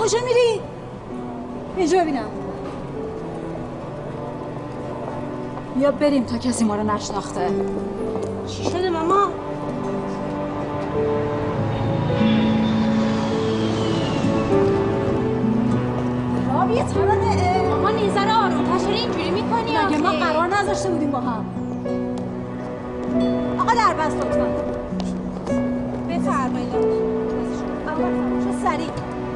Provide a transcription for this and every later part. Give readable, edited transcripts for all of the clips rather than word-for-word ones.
کجا میری؟ اینجا ببینم. بیا بریم تا کسی ما رو نشناخته. چی شده ماما؟ رابیه ترانه. ماما نیزه رو آروم‌تر چرا اینجوری میکنی آخه؟ مگه ما قرار نذاشته بودیم با هم؟ آقا در بس لطفا. بفرمایید. آقا چه سریع.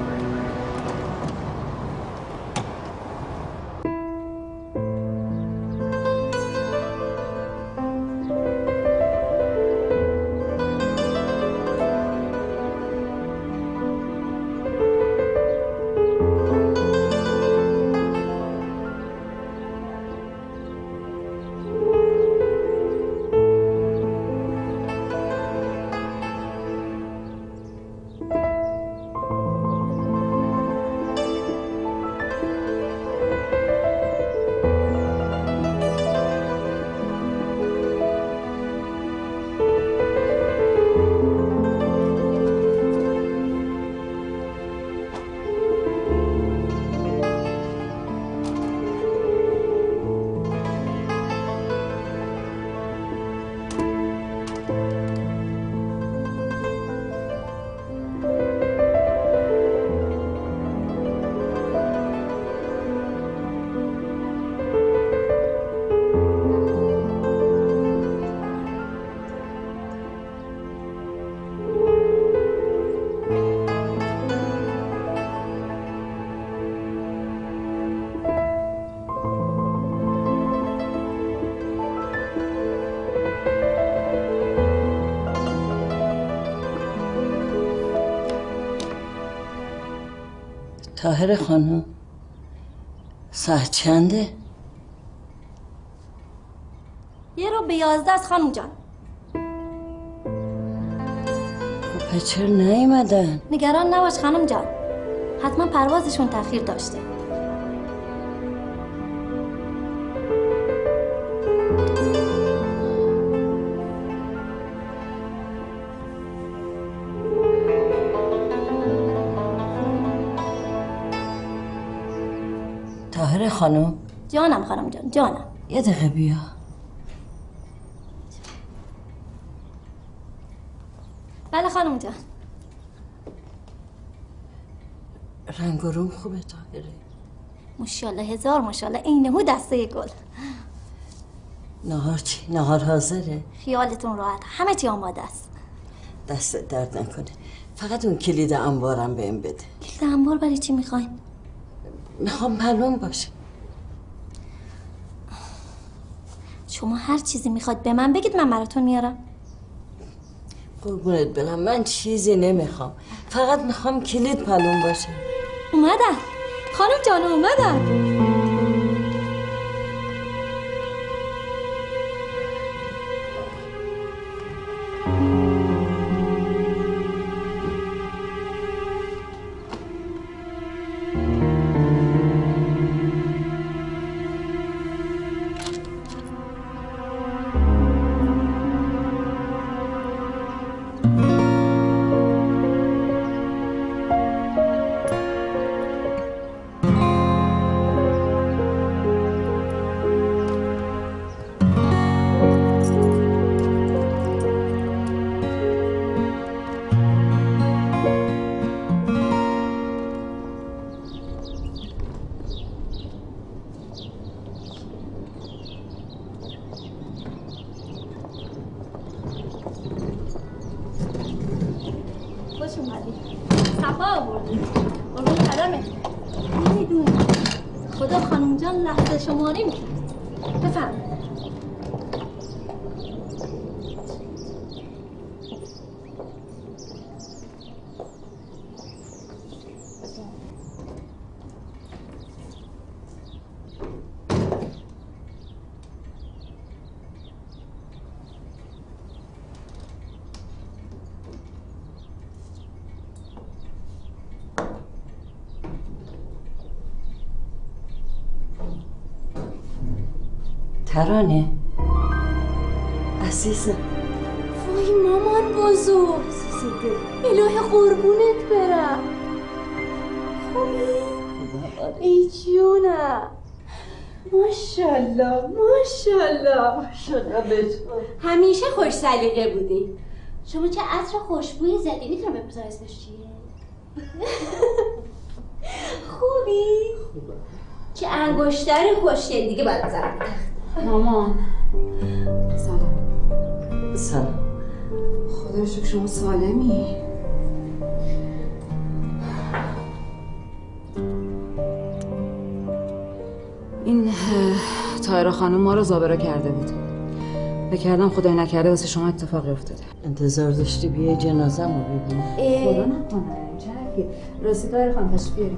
طاهر خانم ساعت چنده؟ 11 است خانم جان. خب چرا نیومدن؟ نگران نباش خانم جان، حتما پروازشون تاخیر داشته. طاهر خانم. جانم خانم جان، جانم. یه دقیقه بیا. بله خانم جان. رنگ و روم خوبه طاهره؟ ماشاءالله هزار ماشاءالله، اینهو دسته گل. نهار چی؟ نهار حاضره؟ خیالتون راحت، همه چی آماده است. دست درد نکنه. فقط اون کلید انبارم بهم بده. کلید انبار برای چی میخواین؟ میخوام معلوم باشه. شما هر چیزی میخواد به من بگید، من براتون میارم. قربونت برم، من چیزی نمیخوام، فقط میخوام کلید معلوم باشه. اومدن خانم جان، اومدن. خدا خانم جان لحظه شماری میکنه. بفرمایید. ترانه عزیزم. وای مامان بزرگ، الهی قربونت برم. ای جونم ماشاءالله ماشاءالله ماشاءالله به تو. همیشه خوش سلیقه بودی. شما چه عطر خوشبویی زدی. میتونم بپرسم اسمش چیه؟ خوبی؟ خوبه. چه انگشتر خوشگل دیگه باید بذارم. مامان سلام. سلام. خدا رو شکر شما سالمی. این طاهره خانم ما رو زابره کرده بود. فکر کردم خدای نکرده واسه شما اتفاقی افتاده. انتظار داشتی بیای جنازه‌مو ببینی؟ خدا نکنه. چه راستی طاهره خانم تشریف بیاریم.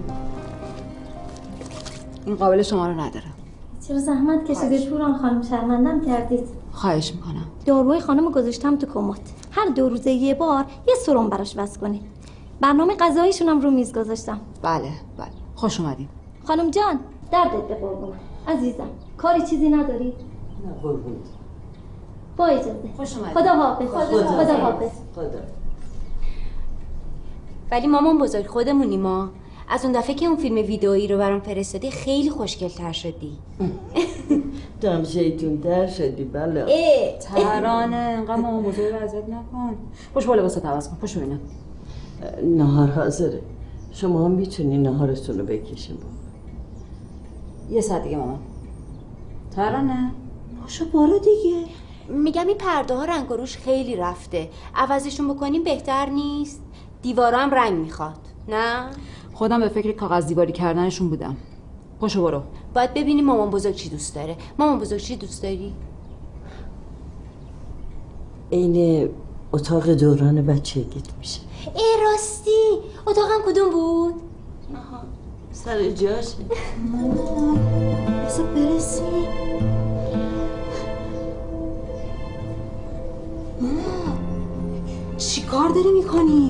این قابل شما رو نداره. چرا زحمت کشیدید پوران خانم، شرمندم کردید. خواهش میکنم. داروهای خانم گذاشتم تو کمد. هر 2 روزه یه بار یه سرم براش وصل کنید. برنامه غذاییشون هم رو میز گذاشتم. بله بله خوش اومدین. خانم جان دردت به قربون. عزیزم کاری چیزی نداری؟ نه قربونت. با اجازه. خوش اومدین. خدا حافظ. خدا حافظ. خدا. ولی مامان بزرگ خودمونی ما. از اون دفعه که اون فیلم ویدئویی رو برام فرستادی خیلی خوشگل‌تر شدی. دم شیطون در شدی بله. ترانه انقدر مامان بزرگ رو اذیت نکن. پشت با لباسات عوض کن. پشت ببینم. نهار حاضره. شما هم میتونی نهارتون رو بکشین با. یه ساعت دیگه مامان. ترانه پاشو بالا دیگه. میگم این پرده ها رنگ و روش خیلی رفته. عوضشون بکنیم بهتر نیست؟ دیوارا هم رنگ میخواد. نه؟ خودم به فکر کاغذ دیواری کردنشون بودم. پاشو برو. باید ببینیم مامان بزرگ چی دوست داره. مامان بزرگ چی دوست داری؟ این اتاق دوران بچگیت میشه. ای راستی اتاقم کدوم بود؟ سر جاشه. بذار برسی. چی کار داری میکنی؟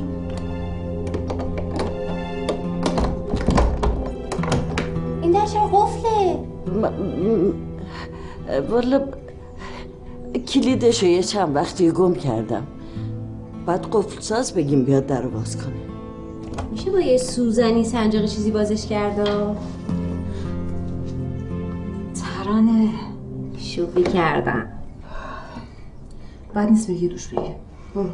این در چرا قفله؟ والا کلیدشو یه چند وقتی گم کردم. بعد قفل ساز بگیم بیاد در رو باز کنه. میشه با یه سوزنی سنجاق چیزی بازش کرده؟ ترانه شوخی کردم. بعد نیست بگی دوش بگی. برو.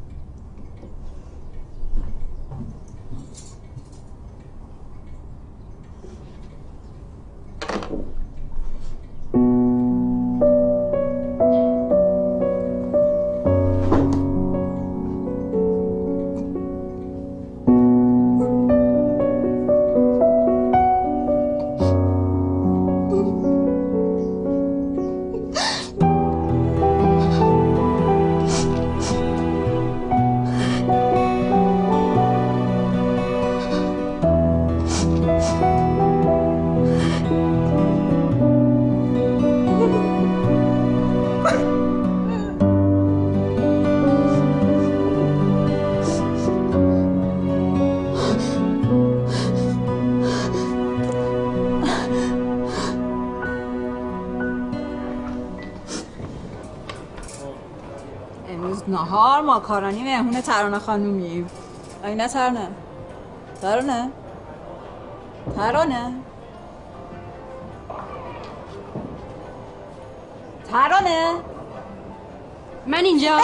نهار ماکارونی مهمون ترانه خانومیم. این نه ترانه. ترانه ترانه ترانه من اینجا.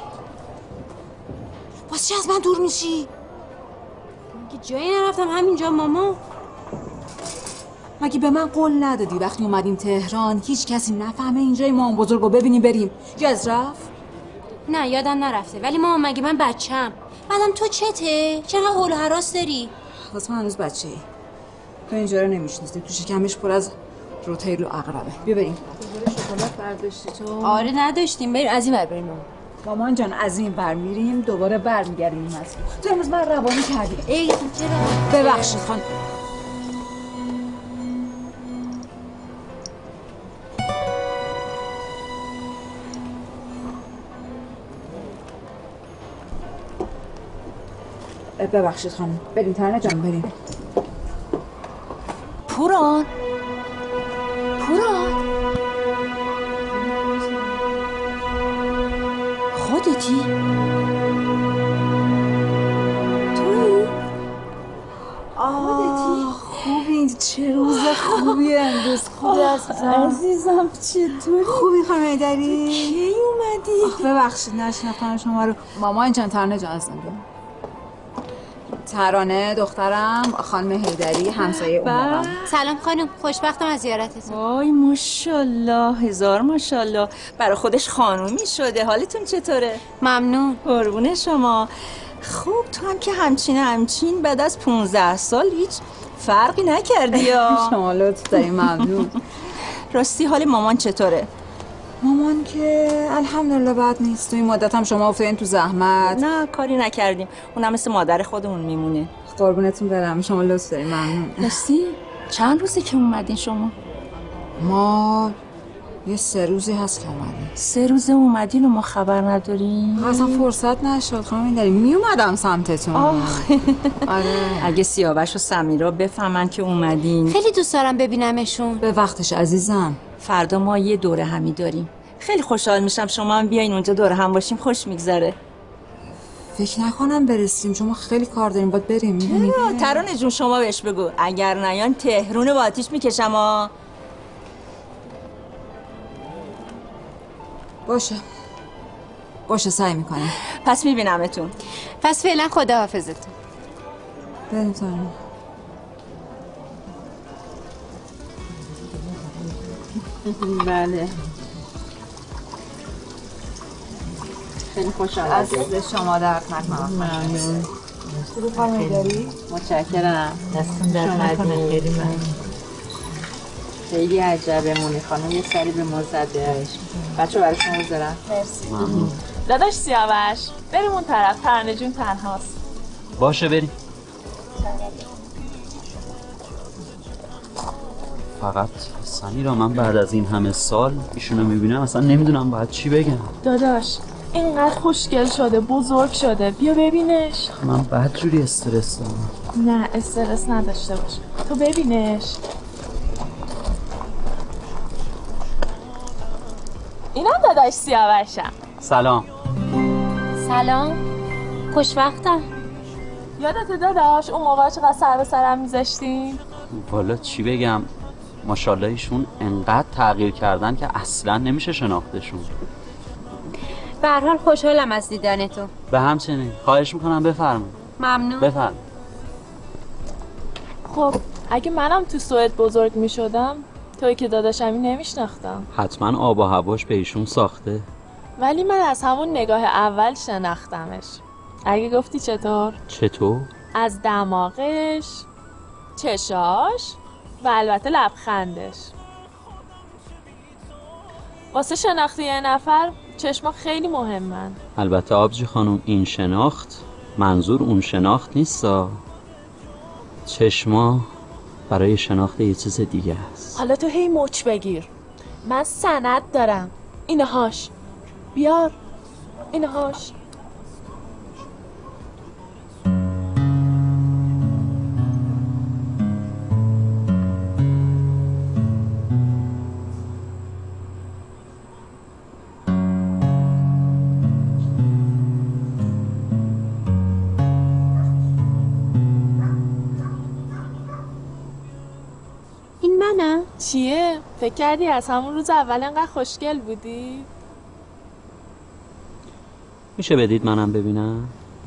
باز چی از من دور میشی؟ مگه جایی نرفتم همینجا ماما. مگه به من قول ندادی وقتی اومدیم تهران هیچ کسی نفهمه اینجای مامان بزرگو ببینیم بریم؟ یاد رفت؟ نه یادم نرفته. ولی ماما مگه من بچم؟ بعدم تو چته؟ چقدر هول و هراس داری؟ واسه من هنوز بچه‌ای. تو اینجا رو نمیشناسی. تو شکمش پر از روتیل و عقربه. بیا بریم. شکلات برداشتی تو؟ آره نداشتیم. بریم از این ور بریم ماما. مامان جان از این ور میریم دوباره برمیگردیم این مسیر. تو امروز من روانی کردی. ای چرا؟ ببخشید خانم. ببخشید خانم. بریم ترانه جان بریم. پوران خودتی؟ تویی؟ خودتی؟ عزیزم چطوری؟ خوبی خانم حیدری؟ کی اومدی؟ ببخشید نشناختم شما رو. مامان جان ترانه جان هستم. ترانه دخترم، خانم حیدری همسایه اونم. سلام خانم، خوشبختم از زیارتتون. وای ماشاءالله، هزار ماشاءالله. برای خودش خانومی شده. حالتون چطوره؟ ممنون. قربون شما. خوب تو هم که همچین بعد از 15 سال هیچ فرقی نکردی یا؟ شما لطف داری، ممنون. راستی حال مامان چطوره؟ مامان که الحمدلله بد نیست. تو این مدت هم شما افتادین تو زحمت. نه کاری نکردیم، اونم مثل مادر خودمون میمونه. قربونتون برم، شما لطف داری، ممنون. راستی چند روزه که اومدین شما؟ ما یه 3 روزی هست که اومدیم. 3 روزه اومدین و ما خبر نداریم؟ اصلا فرصت نشد خانم حیدری، میومدم سمتتون. آره. اگه سیاوش و سمیرا بفهمن که اومدین. خیلی دوست دارم ببینمشون. به وقتش عزیزم. فردا ما یه دوره همی داریم. خیلی خوشحال میشم شما هم بیاین اونجا دوره هم باشیم، خوش میگذره. فکر نکنم برسیم، شما خیلی کار داریم، باید بریم. میدونی؟ ترانه جون شما بهش بگو اگر نیان تهرون با آتیش میکشم ها. باشه سعی میکنیم. پس میبینمتون. پس فعلا خداحافظتون. بریم ترانه. بله خیلی خوشحال از شما درد نکنم. ممنون. خوبی خانم حیدری؟ متشکرم. دستون درد نکنه. خیلی ممنون. خیلی عجبه مونی خانم یه سری به ما زده. بچه برای شما بذارم. مرسی. داداش سیاوش بریم اون طرف، ترانه جون تنهاست. باشه بریم. فقط سمیرا من بعد از این همه سال ایشونو میبینم اصلا نمیدونم باید چی بگم. داداش اینقدر خوشگل شده، بزرگ شده، بیا ببینش. من بدجوری استرس دارم. نه استرس نداشته باش، تو ببینش. اینم داداش سیاوشم. سلام. سلام، خوشوقتم. یادت داداش اون موقع چقدر سر به سرم میذاشتیم؟ والا چی بگم، ماشاءالله ایشون انقدر تغییر کردن که اصلا نمیشه شناختشون. به هر حال خوشحالم از دیدنتون. به همچنین. خواهش میکنم بفرمایید. ممنون. بفرمایید. خب اگه منم تو سوئد بزرگ میشدم توی که داداشمی نمیشناختم. حتما آب و هواش به ایشون ساخته. ولی من از همون نگاه اول شناختمش. اگه گفتی چطور؟ چطور؟ از دماغش، چشاش و البته لبخندش. واسه شناختی یه نفر چشما خیلی مهمن. البته آبجی خانم این شناخت منظور اون شناخت نیستا. چشما برای شناخت یه چیز دیگه است. حالا تو هی مچ بگیر. من سند دارم. اینهاش بیار، اینهاش. این منم؟ چیه؟ فکر کردی از همون روز اول انقدر خوشگل بودی؟ میشه بدید منم ببینم؟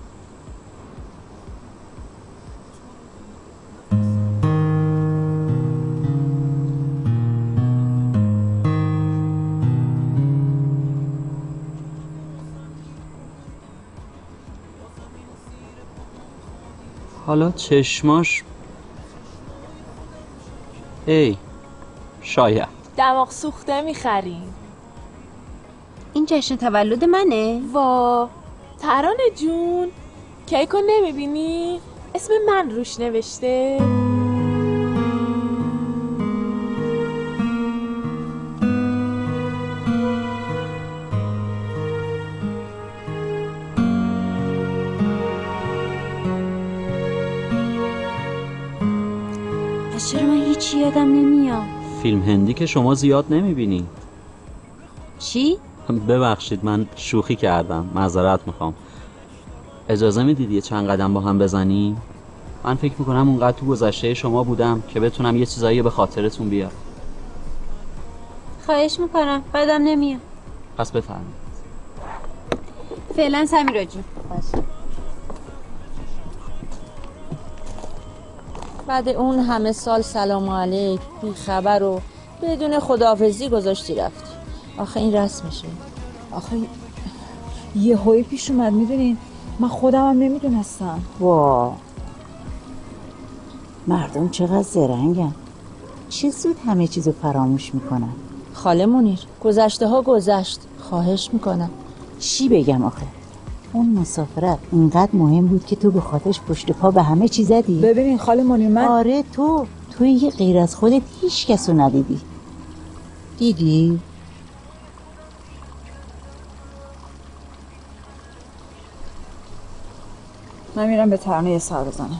حالا چشماش شاید دماغ سوخته میخریم. این جشن تولد منه؟ وا ترانه جون کیکو نمیبینی؟ اسم من روش نوشته. پس چرا من هیچی یادم نمیاد؟ فیلم هندی که شما زیاد نمیبینی. چی؟ ببخشید من شوخی کردم، معذرت میخوام. اجازه میدید یه چند قدم با هم بزنیم؟ من فکر میکنم اونقدر تو گذشته شما بودم که بتونم یه چیزایی به خاطرتون بیارم. خواهش میکنم، بدم نمیاد. پس بفرمایید. فعلا سمیرا جون. بعد اون همه سال سلام علیک بی خبر و بدون خداحافظی گذاشتی رفتی. آخه این رسمشه. آخه یه هایی پیش اومد، میدونین من خودم هم نمیدونستم. وا مردم چقدر زرنگن، چه زود همه چیزو فراموش میکنن. خاله منیر گذشته ها گذشت، خواهش میکنم. چی بگم آخه اون مسافرت اینقدر مهم بود که تو به خاطرش پشت پا به همه چی زدی. ببینین خاله منیر من آره تو یه غیر از خودت هیچ کسو ندیدی. دیدی؟ من میرم به ترانه یه سر بزنم.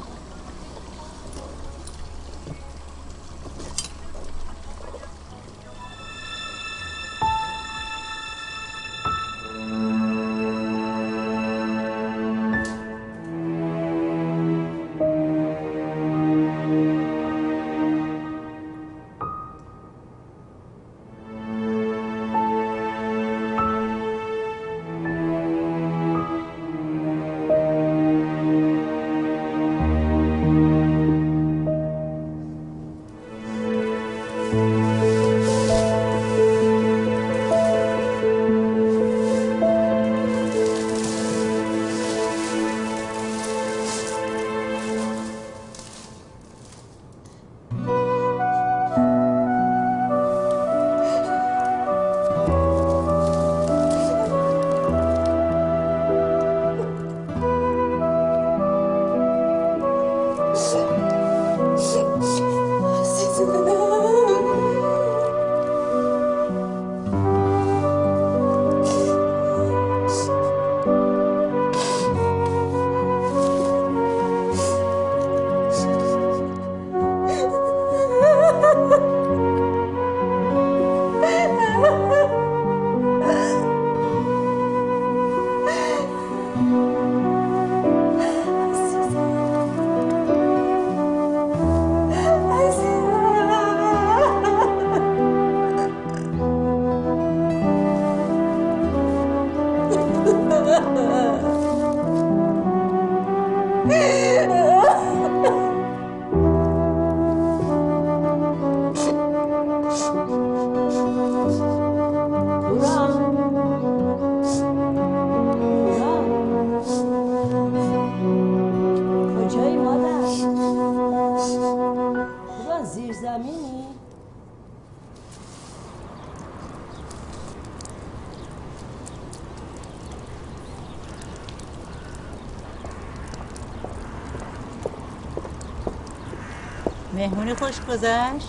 مهمونی خوش گذشت؟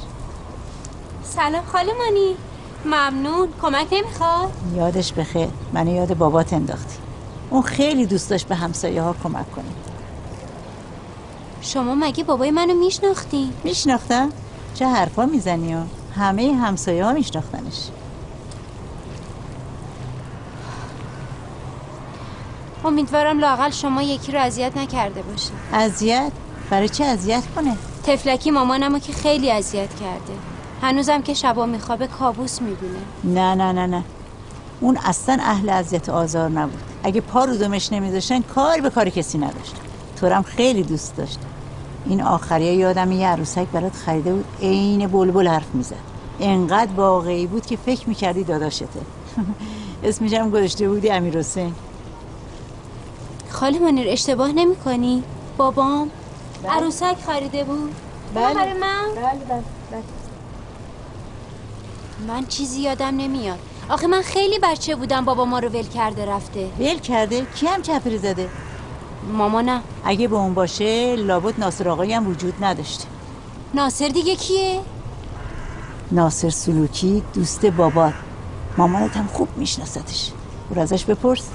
سلام خاله مانی. ممنون. کمک نمیخواد؟ یادش بخیر، منو یاد بابات انداختی. اون خیلی دوست داشت به همسایه ها کمک کنه. شما مگه بابای منو میشناختی؟ میشناختم؟ چه حرفا میزنی؟ همه همسایه ها میشناختنش. امیدوارم لااقل شما یکی رو اذیت نکرده باشید. اذیت؟ برای چه اذیت کنه؟ تفلکی مامانمو که خیلی اذیت کرده. هنوزم که شبا میخوابه کابوس میبینه. نه اون اصلا اهل اذیت آزار نبود. اگه پا رو دمش نمیذاشتن کار به کار کسی نداشت. تو هم خیلی دوست داشت. این آخریه یادم یه عروسک برات خریده بود، عین بلبل حرف میزد. انقدر واقعی بود که فکر میکردی داداشته. اسمش هم گذاشته بودی امیرحسین. خاله منیر اشتباه نمی کنی؟ بابام عروسک خریده بود؟ بله. برای من؟ بله. من چیزی یادم نمیاد. آخه من خیلی بچه بودم بابا ما رو ول کرده رفته. ول کرده؟ کی هم چپری زده؟ مامانم. اگه به اون باشه لابد ناصر آقایی هم وجود نداشته. ناصر دیگه کیه؟ ناصر سلوکی دوست بابات. مامانت هم خوب میشناستش. برو ازش بپرس.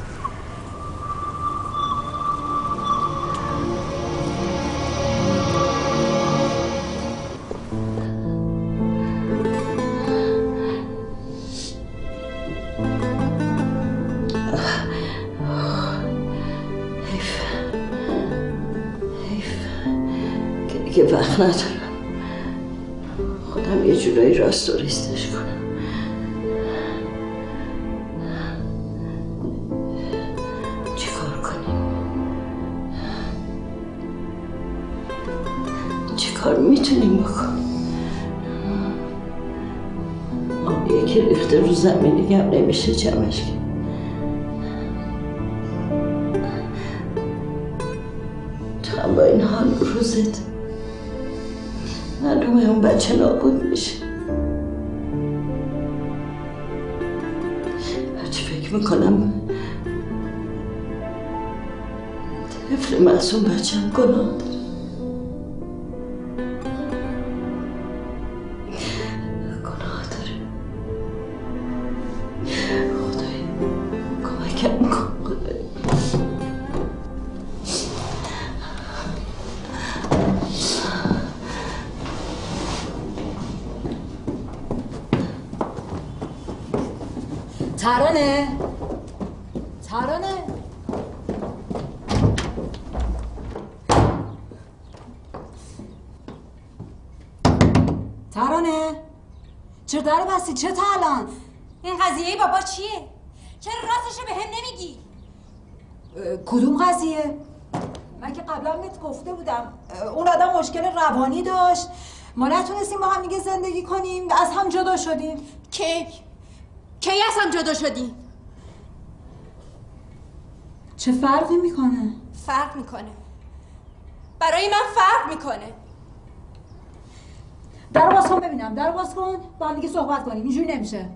که وقت ندارم. خودم یه جورایی راست و ریستش کنم. چیکار میتونیم بکن؟ آبیه که ریخته رو زمینی هم نمیشه جمعش کرد. تو هم با این حال روزت معلومه اون بچه نابود میشه. هرچی فکر میکنم طفل معصوم بچه هم گناه داره. گناه داره. خدای کمکم کن. ترانه ترانه ترانه چرا در بستی؟ چه تا الان؟ این قضیه بابا چیه؟ چرا راستشو به هم نمیگی؟ کدوم قضیه؟ من که قبلا بهت گفته بودم اون آدم مشکل روانی داشت، ما نتونستیم با هم دیگه زندگی کنیم، از هم جدا شدیم. کی از هم جدا شدیم؟ چه فرقی میکنه؟ فرق میکنه، برای من فرق میکنه. در باز کن ببینم، در باز کن با هم دیگه صحبت کنیم. اینجوری نمیشه.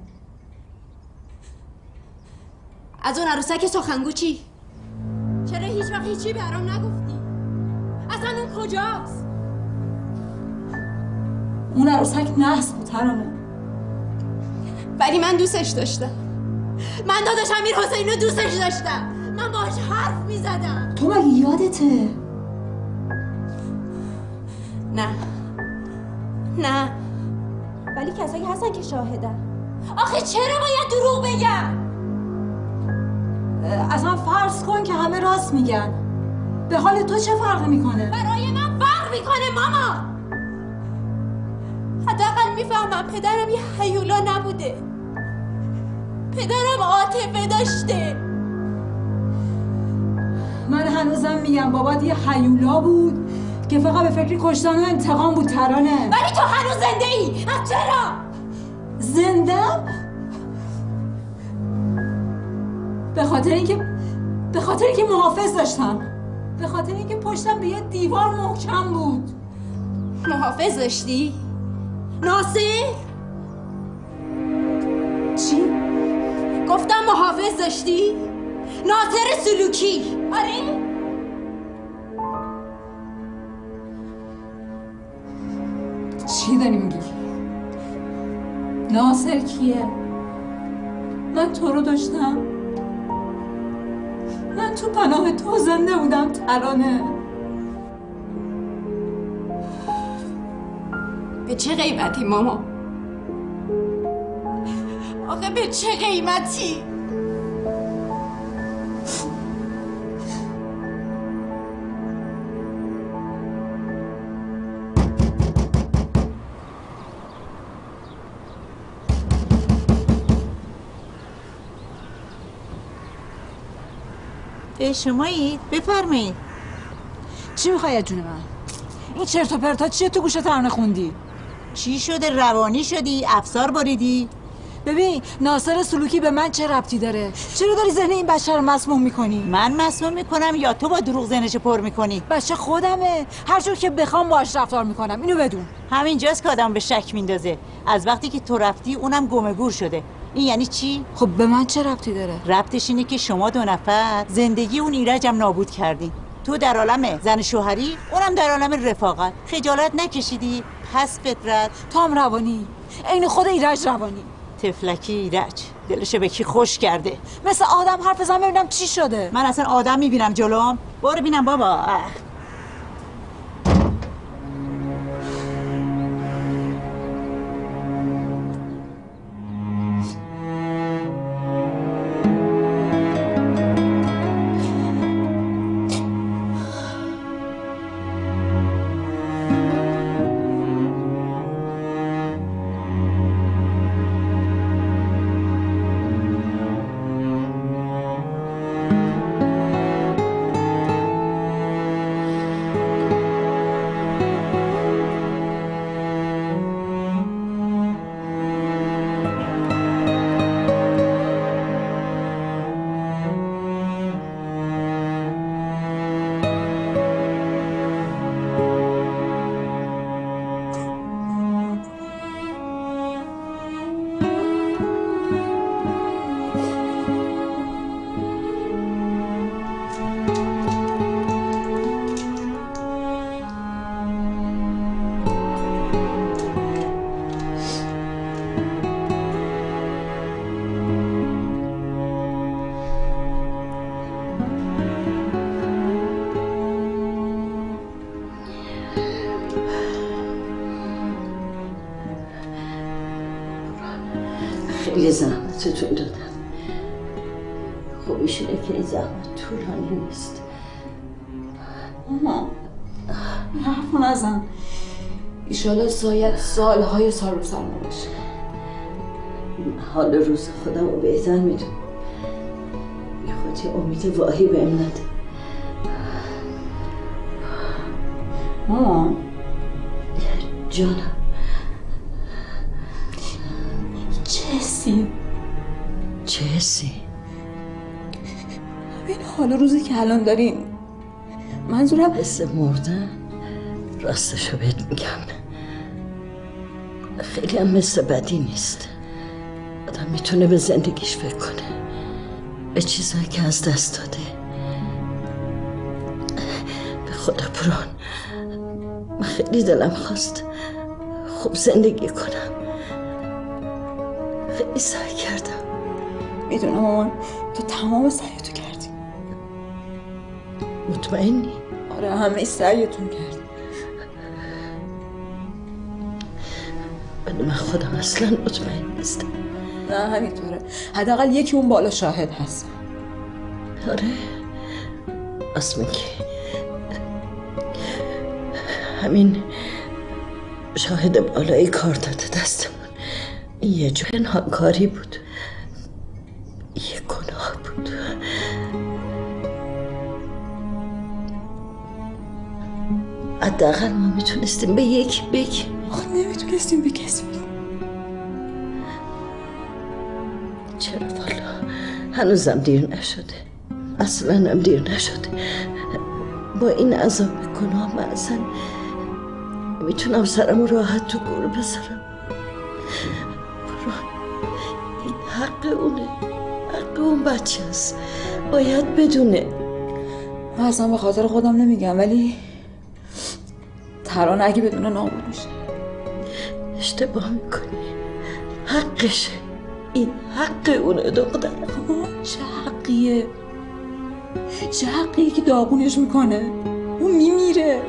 از اون عروسک سخنگو چی؟ چرا هیچ وقت هیچی برام نگفتی؟ اصلا اون کجاست؟ اون عروسک نحس بود ترانه، ولی من دوستش داشتم. من داداش امیر حسین رو دوستش داشتم. من باهاش حرف میزدم. تو مگه یادته؟ نه ولی کسایی هستن که شاهدن. آخه چرا باید دروغ بگم؟ اصلا فرض کن که همه راست میگن، به حال تو چه فرقی میکنه؟ برای من فرق میکنه ماما. حداقل میفهمم پدرم یه هیولا نبوده، پدرم عاطفه داشته. من هنوزم میگم بابات یه هیولا بود که فقط به فکر کشتن و انتقام بود ترانه. ولی تو هنوز زنده ای. چرا؟ زندم؟ به خاطر اینکه محافظ داشتم، به خاطر اینکه پشتم به یه دیوار محکم بود. محافظ داشتی؟ ناصر؟ چی؟ گفتم محافظ داشتی؟ ناصر سلوکی. آره؟ چی داری میگی؟ ناصر کیه؟ من تو رو داشتم، من تو پناه تو زنده بودم ترانه. به چه قیمتی ماما؟ آخه به چه قیمتی؟ شمایید؟ بفرمایید. چی میخوای از جون من؟ این چرت و پرتا چیه تو گوش ترانه خوندی؟ چی شده؟ روانی شدی؟ افسار بریدی؟ ببین ناصر سلوکی به من چه ربطی داره؟ چرا داری ذهن این بچه رو مسموم میکنی؟ من مسموم میکنم یا تو با دروغ ذهنش پر میکنی؟ بچه خودمه، هر جور که بخوام باهاش رفتار میکنم، اینو بدون. همینجاست که آدم به شک میندازه. از وقتی که تو رفتی اونم گم گور شده. این یعنی چی؟ خب به من چه ربطی داره؟ ربطش اینه که شما دو نفر زندگی اون ایرجم نابود کردین. تو در عالم زن شوهری، اونم در عالم رفاقت. خجالت نکشیدی؟ پس فطرت. تو هم روانی، عین خود ایرج روانی. تفلکی ایرج دلشو به کی خوش کرده. مثل آدم حرف بزن ببینم چی شده. من اصلا آدم میبینم جلوم؟ برو ببینم بابا. خیلی زحمتتون دادم. خوبیشونه که این زحمت طولانی نیست. ماما حرف نزن. ایشالا شاید سالهای سال رو سر باشه. حال روز خودم رو بهتر میدونم. بی خودی امید واهی بهم نده. مامان جانم چه حسی؟ چه حسی؟ این حال روزی که الان داریم، منظورم حس مردن. راستشو بهت میگم خیلی هم مثل بدی نیست. آدم میتونه به زندگیش فکر کنه، به چیزایی که از دست داده. به خدا پران من خیلی دلم خواست خوب زندگی کنم. خیلی سعی کردم. میدونم مامان تو تمام سعیتو کردی. مطمئنی؟ آره همه سعیتون کردی. ولی من خودم اصلا مطمئن نیستم. نه همینطوره. حداقل یکی اون بالا شاهد هست. آره اسم که همین شاهد بالایی کار داده دستمون. این یه جو پنهانکاری بود، یه گناه بود. حداقل ما میتونستیم به یکی بگیم. آخه نمیتونستیم به کسی بگیم. چرا والا هنوزم دیر نشده. اصلا هم دیر نشده. با این عذاب گناه من اصلا میتونم سرم راحت تو گور بذارم. این حق اونه، حق اون بچه است، باید بدونه. من اصلا به خاطر خودم نمیگم، ولی ترانه اگه بدونه نابود میشه. اشتباه میکنی، حقشه. این حق اونه دخترم. چه حقیه؟ چه حقیه که داغونش میکنه؟ اون میمیره.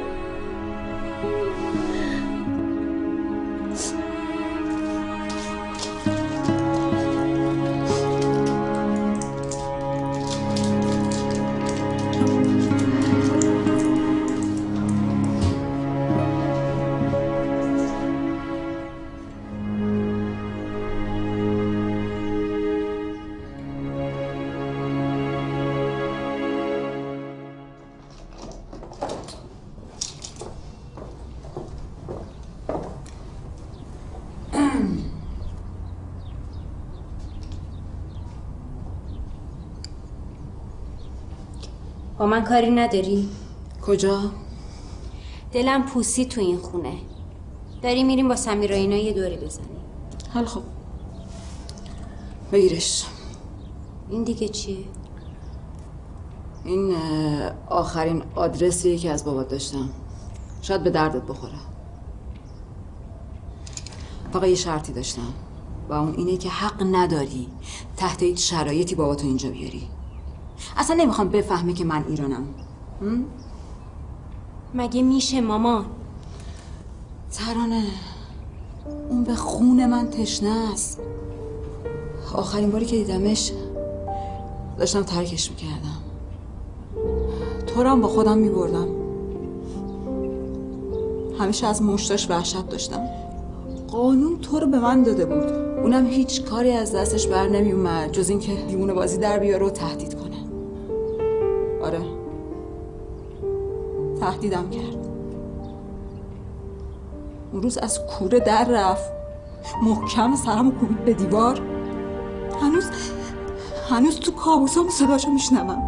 با من کاری نداری؟ کجا؟ دلم پوسی تو این خونه. داری میریم با سمیر و اینا یه دوری بزنیم. حال خب بگیرش. این دیگه چیه؟ این آخرین آدرسیه که از بابات داشتم. شاید به دردت بخوره. فقط یه شرطی داشتم و اون اینه که حق نداری تحت هیچ شرایطی باباتو اینجا بیاری. اصلا نمیخوام بفهمه که من ایرانم. مگه میشه مامان؟ ترانه اون به خون من تشنه است. آخرین باری که دیدمش داشتم ترکش میکردم. تو رو هم با خودم میبردم. همیشه از مشتاش وحشت داشتم. قانون تو رو به من داده بود، اونم هیچ کاری از دستش بر نمی اومد جز این که دیوونه بازی در بیاره و تهدید کنه. آره تهدیدم کرد. اون روز از کوره در رفت، محکم سرمو کوبید به دیوار. هنوز تو کابوسام صداشو میشنوم.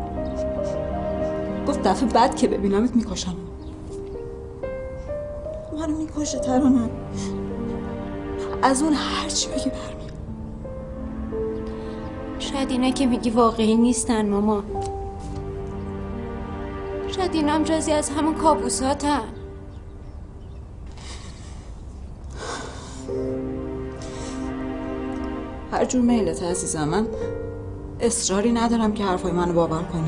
گفت دفعه بعد که ببینمت میکشم. منو میکشه ترانه. از اون هرچی بگی برمیام. شاید اینا که میگی واقعی نیستن مامان. شاید اینا هم جزی از همون کابوساتن. هر جور میلت عزیزم، من اصراری ندارم که حرفای منو باور کنی.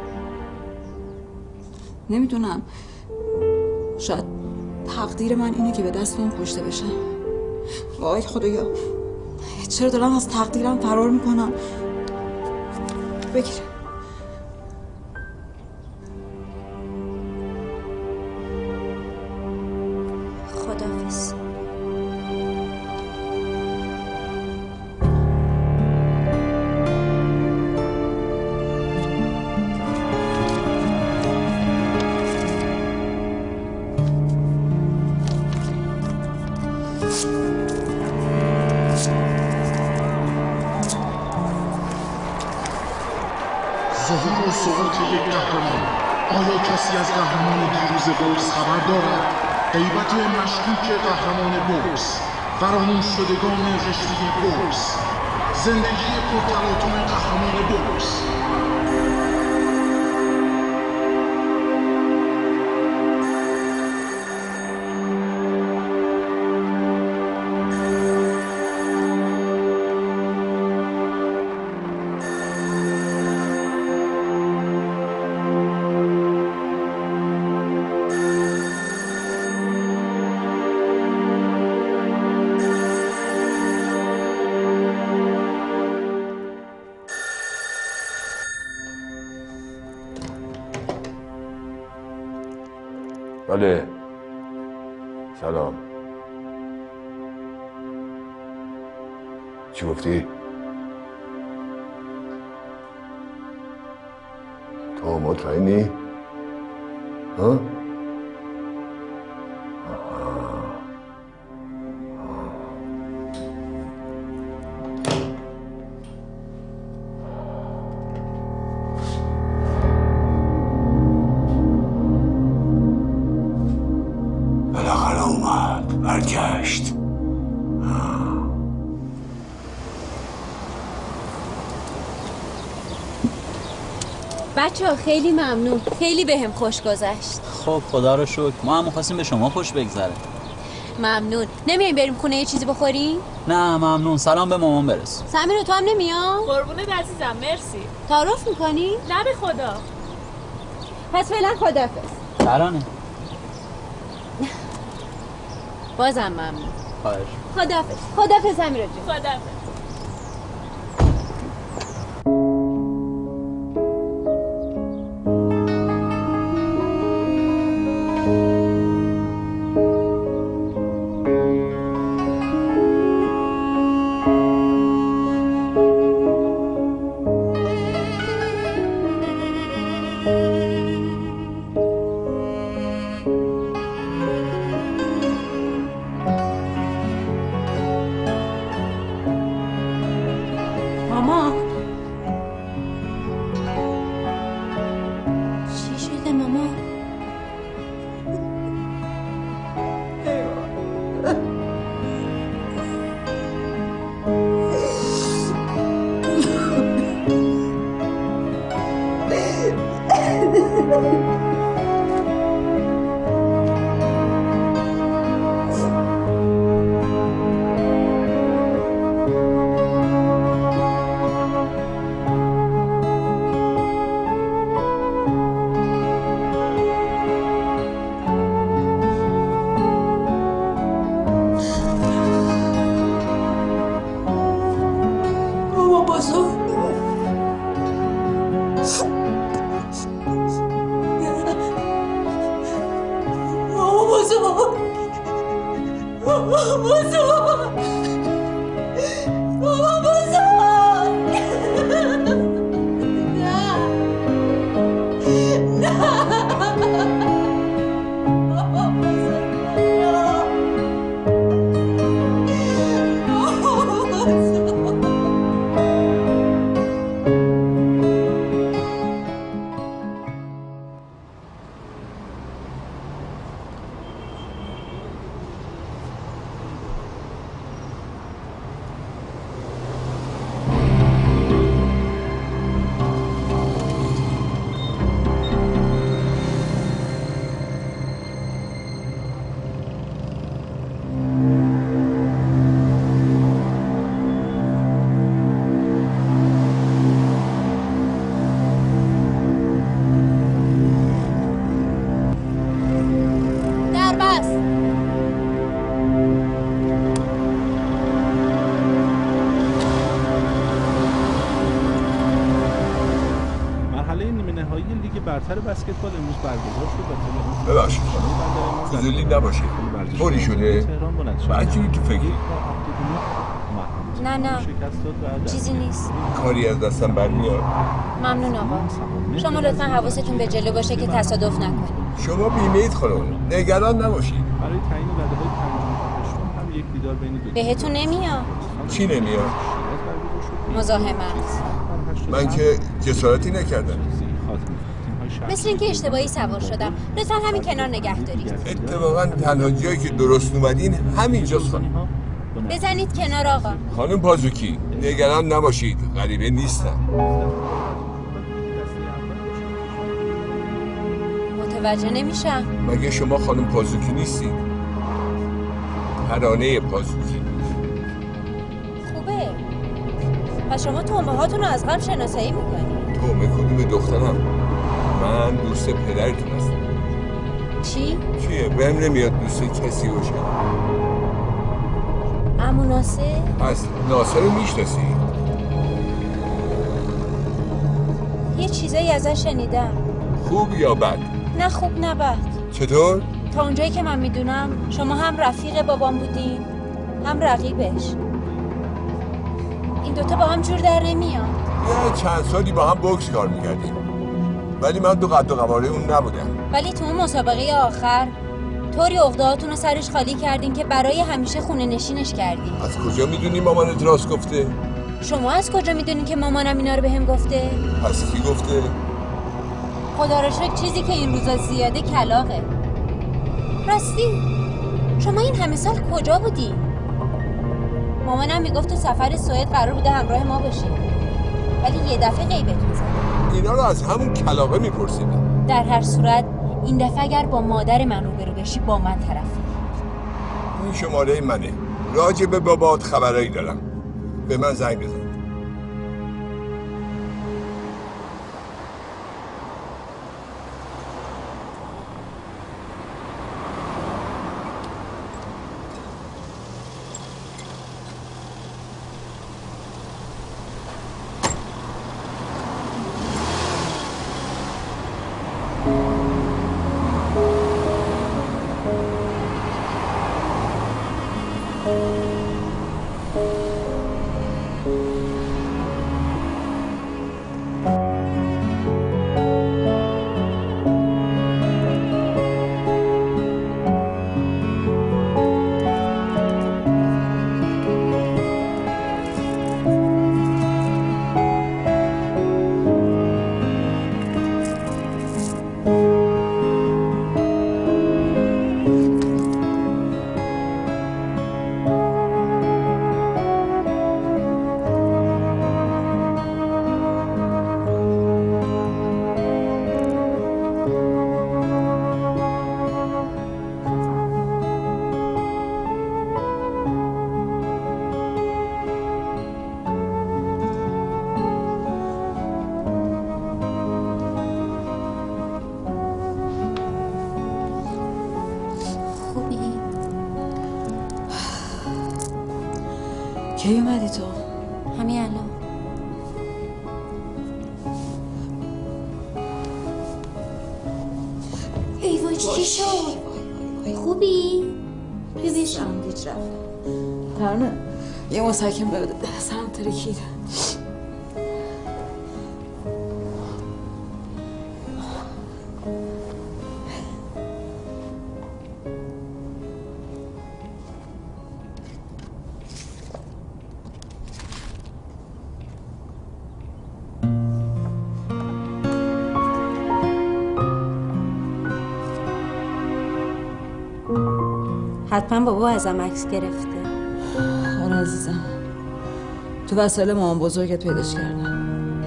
نمیدونم، شاید تقدیر من اینه که به دست اون کشته بشم. وای خدایا، چرا دارم از تقدیرم فرار میکنم؟ بگیر. خداحافظ. ظهور و سقوط یک قهرمان. آیا کسی از قهرمان دیروز بورس خبر دارد؟ غیبت مشکوک قهرمان بورس، فراموش شدگان رشته بورس، زندگی پرتلاطم قهرمان بورس. بله سلام. چی گفتی؟ تو مطمئنی؟ ها؟ برگشت. بچه‌ها خیلی ممنون، خیلی بهم خوش گذشت. خب خدا رو شکر، ما هم می‌خواستیم به شما خوش بگذره. ممنون. نمیایم بریم خونه یه چیزی بخوریم؟ نه ممنون، سلام به مامان برس. سمیر تو هم نمیام؟ قربونت عزیزم، مرسی. تعارف میکنی؟ نه به خدا. پس فعلا خداحافظ. ترانه بازم ممنون. خواهش. خداحافظ. خداحافظ سمیر جون. خداحافظ. برتر بسکتبال امروز برگزار شد. ببخشید فضولی نباشید. طوری شده؟ بعدی تو فکری؟ نه چیزی نیست. کاری از دستم برمیاد. ممنون آقا. شما لطفا حواستون به جلو باشه که تصادف نکنید. شما بیمه‌اید خانم، نگران نباشید. برای تعیین رده‌های 58 هم یک دیدار بین دو. بهتون نمیاد؟ چی نمیاد؟ مزاحمت. من که جسارتی نکردم. مثل اینکه اشتباهی سوار شدم. لطفا همین کنار نگه دارید. اتفاقا تنها جایی که درست اومدین همینجاست خانم. بزنید کنار آقا. خانم پازوکی نگران نباشید، غریبه نیستم. متوجه نمیشم. مگه شما خانم پازوکی نیستید؟ ترانه پازوکی. خوبه. و شما تومه هاتون رو از قبل شناسایی میکنید؟ تومه کدوم دخترم؟ من دوست پدرتون هستم. چی؟ چیه؟ بهم نمیاد دوست کسی باشه. عمو ناصر؟ از ناصر رو میشناسی؟ یه چیزایی ازش شنیدم. خوب یا بد؟ نه خوب نه بد. چطور؟ تا اونجایی که من میدونم شما هم رفیق بابام بودین هم رقیبش. این دوتا با هم جور در نمیاد. یه چند سالی با هم بوکس کار میکردیم، ولی من تو قد و قواره اون نبودم. ولی تو اون مسابقه آخر طوری عقده‌هاتون رو سرش خالی کردین که برای همیشه خونه نشینش کردین. از کجا میدونی مامانت راست گفته؟ شما از کجا میدونین که مامانم اینا رو بهم گفته؟ پس کی گفته؟ خدا رو شکر چیزی که این روزا زیاده کلاغه. راستی شما این همه سال کجا بودی؟ مامانم میگفت تو سفر سوئد قرار بوده همراه ما باشی، ولی یه دفعه غیبتون زد. اینا رو از همون کلاغه میپرسیدم. در هر صورت این دفعه اگر با مادر من روبرو بشی با من طرف. این شماره منه. راجع به بابات خبرایی دارم. به من زنگ بزن. کی اومدی تو؟ همین الان. ای وای چی شد؟ خوبی؟ ببین شمدیج رفت. ترانه یه مسکن بده، سرم ترکید. حتما بابا ازم عکس گرفته. آره عزیزم، تو وسایل مامان بزرگت پیداش کردم.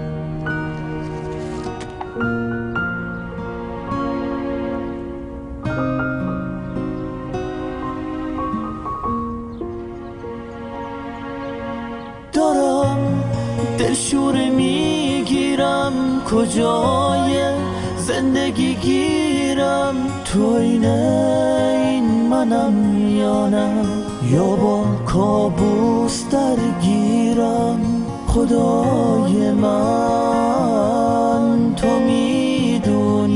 دارم دلشوره میگیرم کجای زندگی گیرم، تو این منم یا نه، یا با کابوس درگیرم. خدای من تو میدونی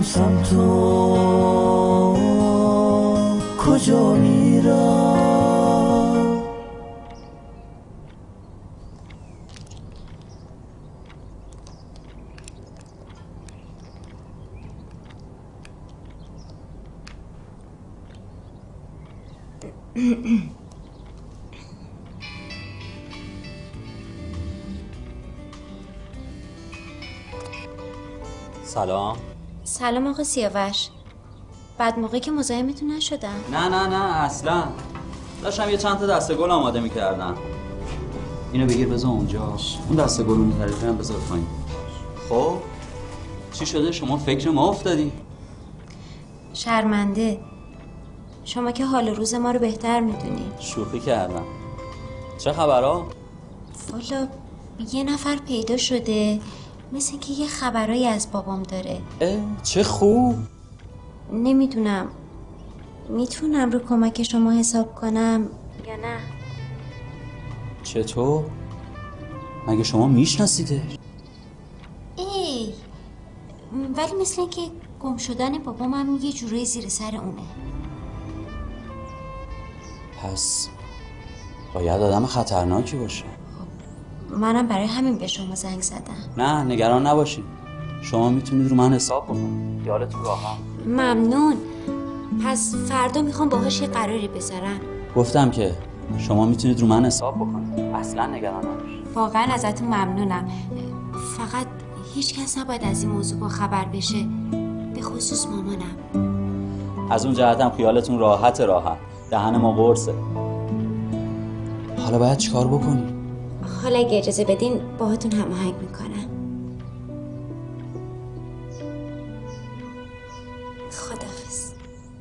هنوزم تو کجا میرم. سلام. سلام آقا سیاوش. بعد موقعی که مزاحمتون نشدم. نه اصلا داشتم یه چند تا دسته گل آماده میکردم. اینو بگیر بذار اونجا. اون دسته گل رو می‌خریم بذار پایین. خب چی شده؟ شما فکر ما افتادی؟ شرمنده. شما که حال روز ما رو بهتر میدونی. شوخی کردم. چه خبرها؟ والا یه نفر پیدا شده، مثل که یه خبرایی از بابام داره. چه خوب. نمیدونم میتونم رو کمک شما حساب کنم یا نه. چطور؟ مگه شما میشناسیده؟ ولی مثل که گم شدن بابام هم یه جوری زیر سر اونه. پس باید آدم خطرناکی باشه. منم برای همین به شما زنگ زدم. نه نگران نباشید، شما میتونید رو من حساب بکنید. یادتون راحت. ممنون. پس فردا میخوام باهاش یه قراری بذارم. گفتم که شما میتونید رو من حساب بکنید، اصلا نگران نباشید. واقعا ازتون ممنونم. فقط هیچ کس نباید از این موضوع با خبر بشه، به خصوص مامانم. از اون جهتم خیالتون راحت. دهن ما قرصه. حالا باید چیکار بکنیم؟ حالا اگه اجازه بدین باهاتون هماهنگ میکنم. خداحافظ.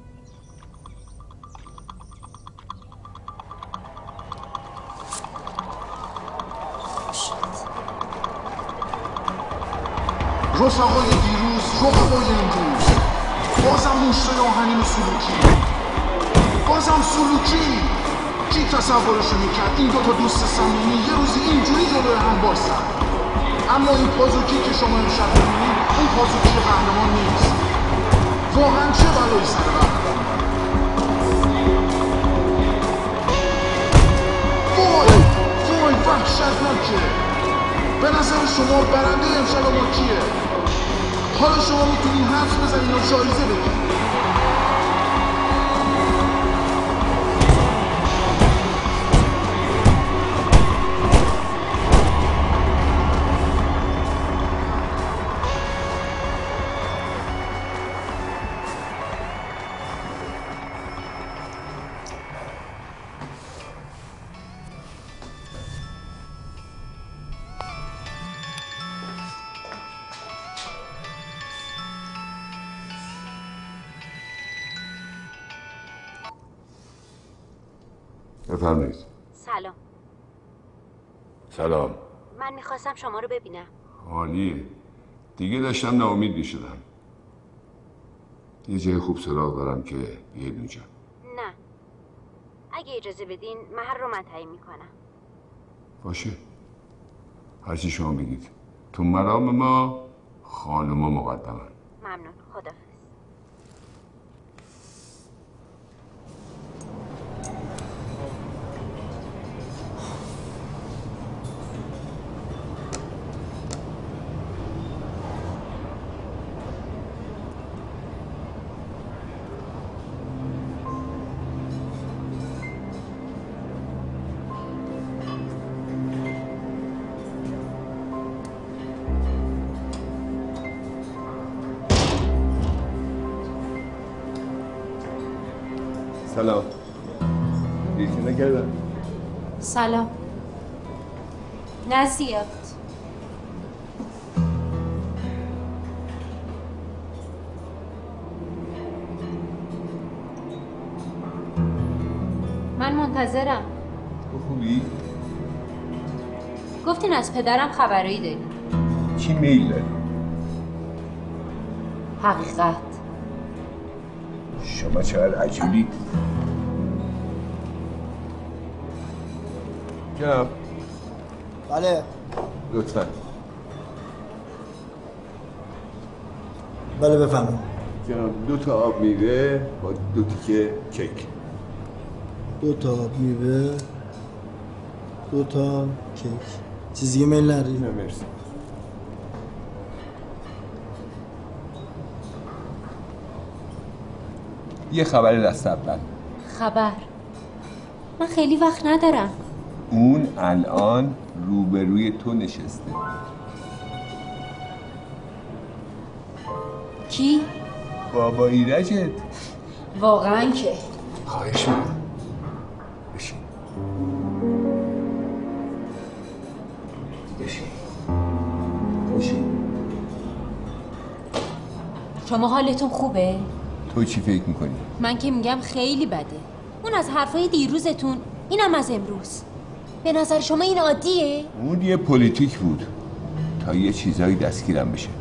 رفقای دیروز، رفقای امروز، بازم مشتای آهنین سلوکی، بازم سلوکی. کی تصورشو میکرد این دوتا دوست صمیمی یه روزی اینجوری جلوی هم باشن؟ اما این پازوکی که شما امشب میبینید اون پازوکی قهرمان نیست. واقعا چه بلایی سر قهرمان؟ وای وحشتناکه. به نظر شما برنده امشب ما کیه؟ حالا شما میتونین حرف بزنین و جایزه بگیرین. بفرمایید. سلام. سلام. من میخواستم شما رو ببینم. عالیه. دیگه داشتم ناامید میشدم. یه جای خوب سراغ دارم که بیاید اونجا. نه اگه اجازه بدین محل رو من تعیین میکنم. باشه، هرچی شما بگید. تو مرام ما خانوما مقدمن. ممنون. خداحافظ. سلام. دیگه نکردم. سلام. نه زیاد. من منتظرم. تو خوبی؟ گفتین از پدرم خبرایی داری. چی میل داری؟ حقیقت. شما چقدر عجیبی. جناب. بله. لطفا. بله بفهمم. جناب 2 تا آب میوه با 2 تیکه کیک. 2 تا آب میوه 2 تا کیک. چیزی دیگه میل نداری؟ نه مرسی. یه خبر دست اول. خبر؟ من خیلی وقت ندارم. اون الان روبروی تو نشسته. کی؟ بابا ایرجت. واقعا که خواهش میکنم بشین. بشین. شما حالتون خوبه؟ تو چی فکر میکنی؟ من که میگم خیلی بده. اون از حرفای دیروزتون، اینم از امروز. به نظر شما این عادیه؟ اون یه پلیتیک بود تا یه چیزایی دستگیرم بشه.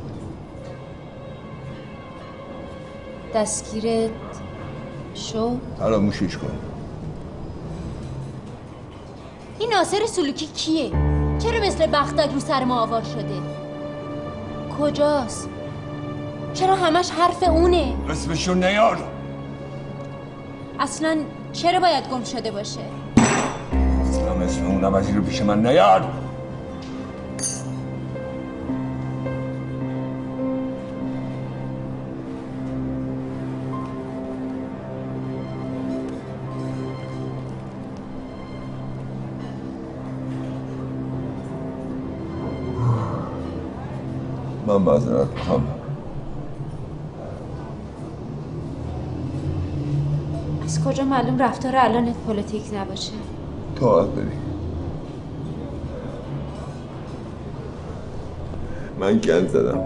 دستگیرت شد؟ فراموشش کن. این ناصر سلوکی کیه؟ چرا مثل بختک رو سر ما آوار شده؟ کجاست؟ چرا همش حرف اونه؟ اسمشو نیار. اصلا چرا باید گم شده باشه؟ اصلا اسم اون عوضی رو پیش من نیار. من معذرت میخوام. از کجا معلوم رفتار الانت پلیتیک نباشه؟ تو حق داری. من گند زدم.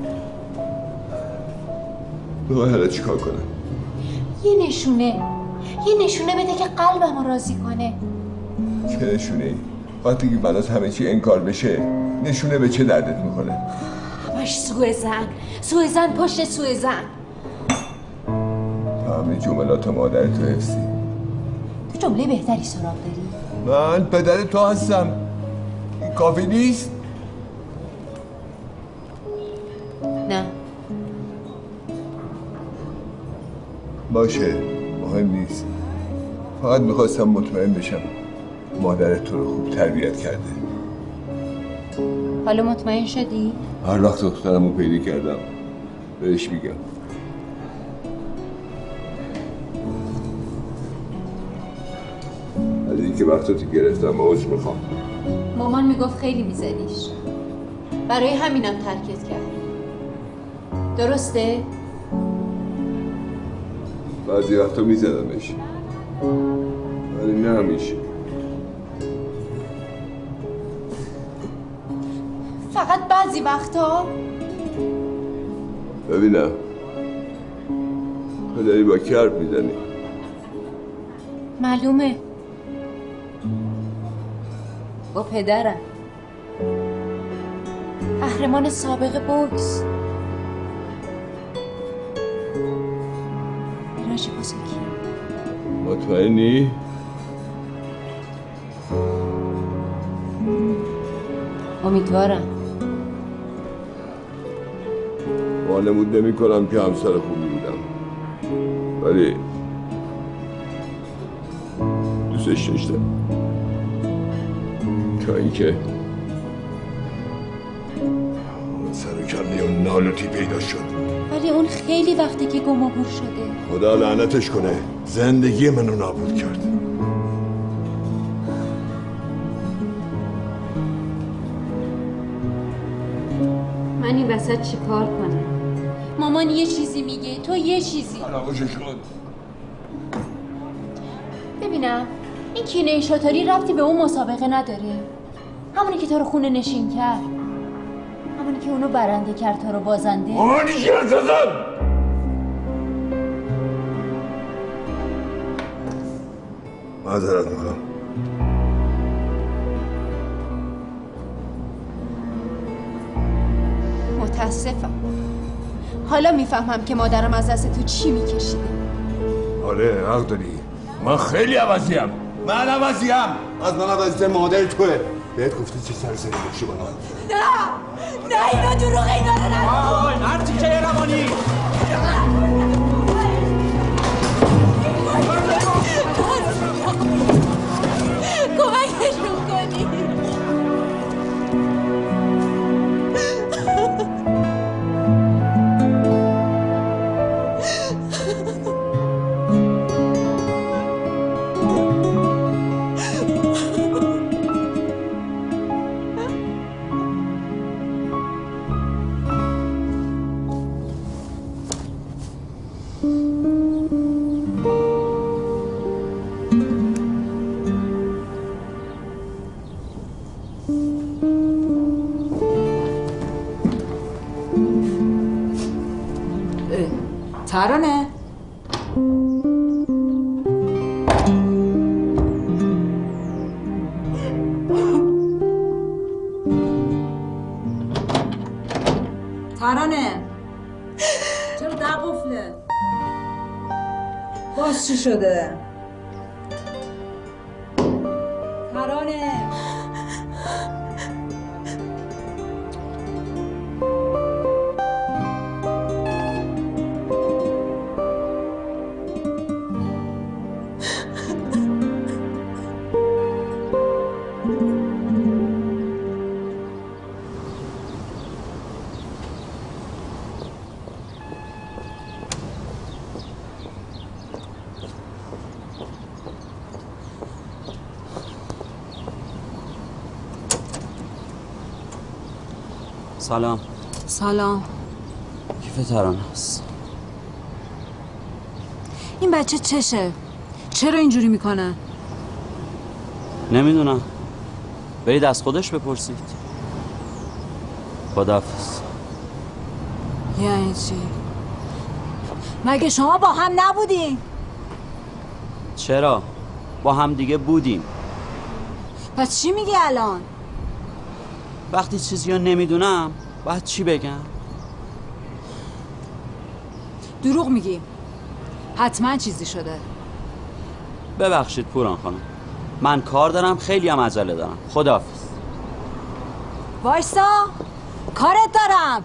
بخوای حالا چیکار کنم؟ یه نشونه بده که قلبمو راضی کنه. چه نشونه ای؟ وقتی که بناس همه چی انکار بشه نشونه به چه دردت میکنه؟ باش سوء زن پشت سوء زن. تو همه جملات مادر تو حفظی. تو جمله بهتری سراغ داری؟ من پدر تو هستم. این کافی نیست؟ نه. باشه مهم نیست. فقط میخواستم مطمئن بشم مادرت تو رو خوب تربیت کرده. حالا مطمئن شدی؟ هر وقت دخترم رو پیدا کردم بهش میگم. از این که وقتاتی گرفتم عذر میخوام. مامان میگفت خیلی میزنیش، برای همینم ترکت کرد. درسته؟ بعضی وقتا میزدمش ولی نه همیشه. فقط بعضی وقتا؟ ببینم تو داری با کی حرف میزنی؟ معلومه با پدرم، قهرمان سابق بوکس راجی بزرگی. مطمئنی؟ امیدوارم. وانمود نمی کنم که همسر خوبی بودم ولی دوستش داشتم تا اینکه سر و کله اون نالوتی پیدا شد. ولی اون خیلی وقتی که گم و گور شده. خدا لعنتش کنه، زندگی منو نابود کرد. من این وسط چی کار کنم؟ مامان یه چیزی میگه، تو یه چیزی. علاقشش کن. ببینم این کینه شطاری ربطی به اون مسابقه نداره. همونی که تو رو خونه نشین کرد، همونی که اونو برنده کرد تو رو بازنده. مامانی چی هستن؟ معذرت میکنم. متاسفم. حالا میفهمم که مادرم از دست تو چی میکشیده. آره حق داری. من خیلی عوضیم. من عوضیم. از من عوضیتر مادر توه. بهت گفتی چه سرزنی باشی با من. نه اینا دروغه، اینا رو نگو. هر تیکه روانی ترانه ترانه چرا در قفله؟ باز چی شده؟ ترانه سلام. سلام. کیف ترانه است؟ این بچه چشه؟ چرا اینجوری میکنه؟ نمیدونم. برید از خودش بپرسید. خداحافظ. یعنی چی؟ مگه شما با هم نبودین؟ چرا؟ با هم دیگه بودیم. پس چی میگی الان؟ وقتی چیزی رو نمیدونم باید چی بگم؟ دروغ میگی. حتما چیزی شده. ببخشید پوران خانم، من کار دارم، خیلی هم عجله دارم. خداحافظ. وایسا، کارت دارم.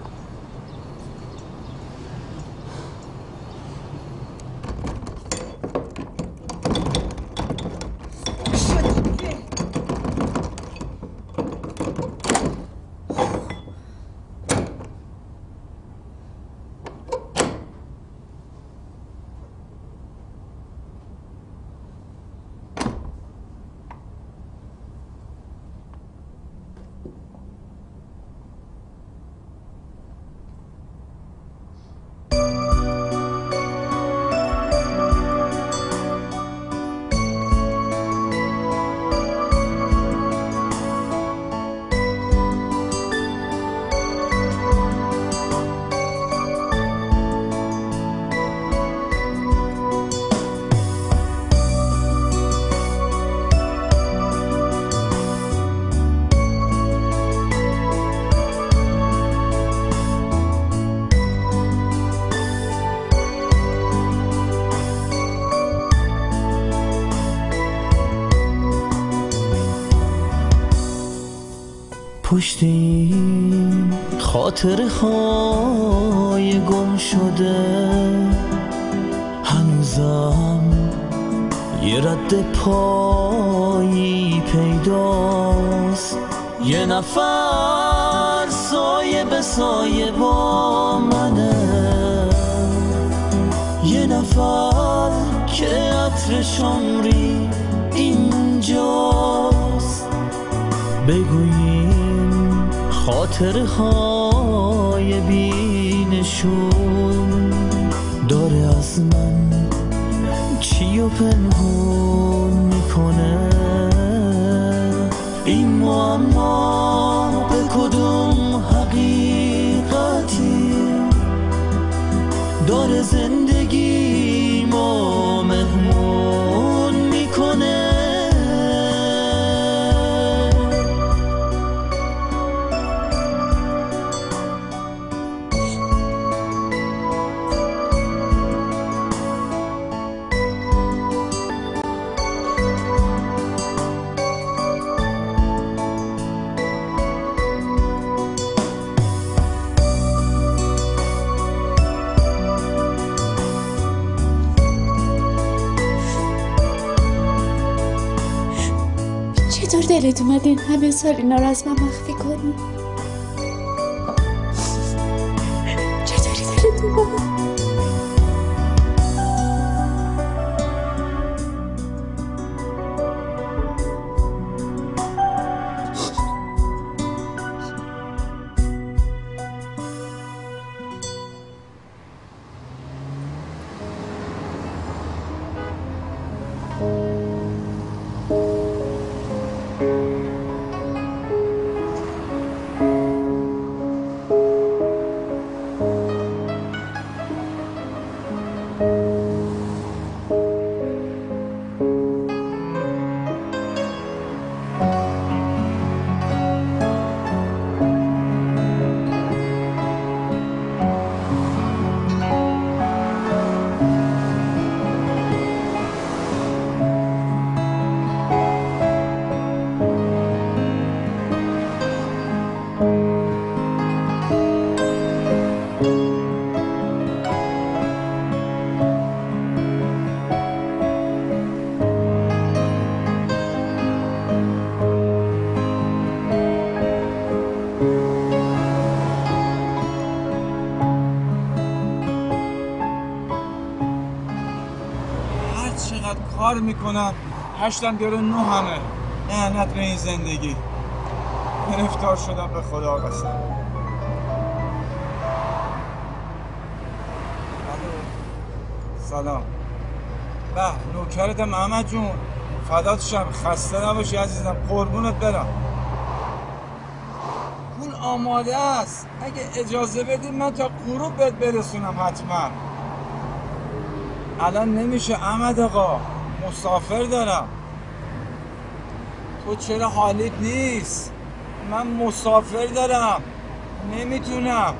پشت این خاطرهای گم شده هنوزم یه رد پایی پیداست، یه نفر سایه به سایه با منه، یه نفر که عطر شمری اینجاست. بگوییم خاطرهای بینشون داره از من چی و پنهون میکنه. این معما به کدوم حقیقتی داره زندگی ما مهمون میکنه. چطور دلت اومد این همه سال اینا رو از من مخفی کنی؟ چطوری دلت اومد؟ کار میکنم 8 گرو 9 همه. لعنت به این زندگی. گرفتار شدم به خدا قسم. سلام. به نوکرتم احمد جون. فدات شم، خسته نباشی عزیزم، قربونت برم. پول آماده است، اگه اجازه بدی من تا غروب بهت برسونم حتما. الان نمیشه احمد آقا، مسافر دارم. تو چرا حالیت نیست؟ من مسافر دارم، نمیتونم.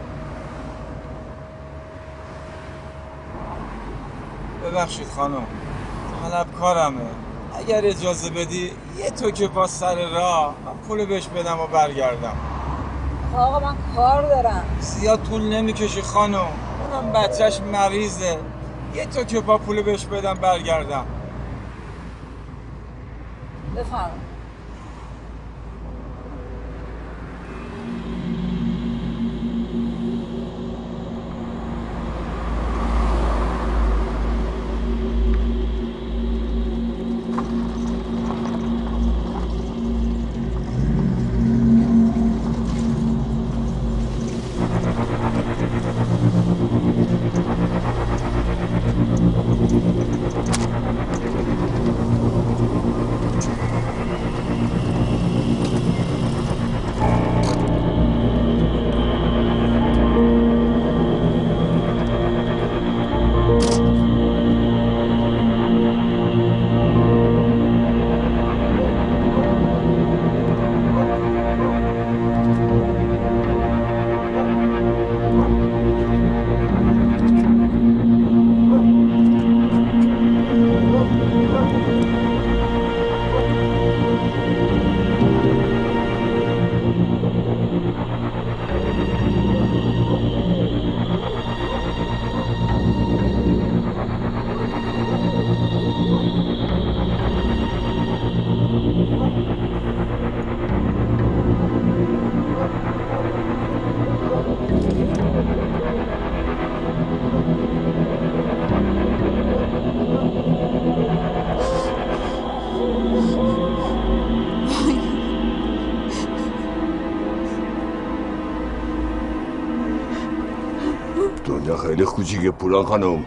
ببخشید خانم، طلبکارمه. اگر اجازه بدی یه توکه پاس سر راه من پول بهش بدم و برگردم. آقا من کار دارم. زیاد طول نمیکشی خانم، اونم بچهش مریضه. یه توکه پا پول بهش بدم برگردم. بفرم. دنیا خیلی کوچیکه پولان خانم.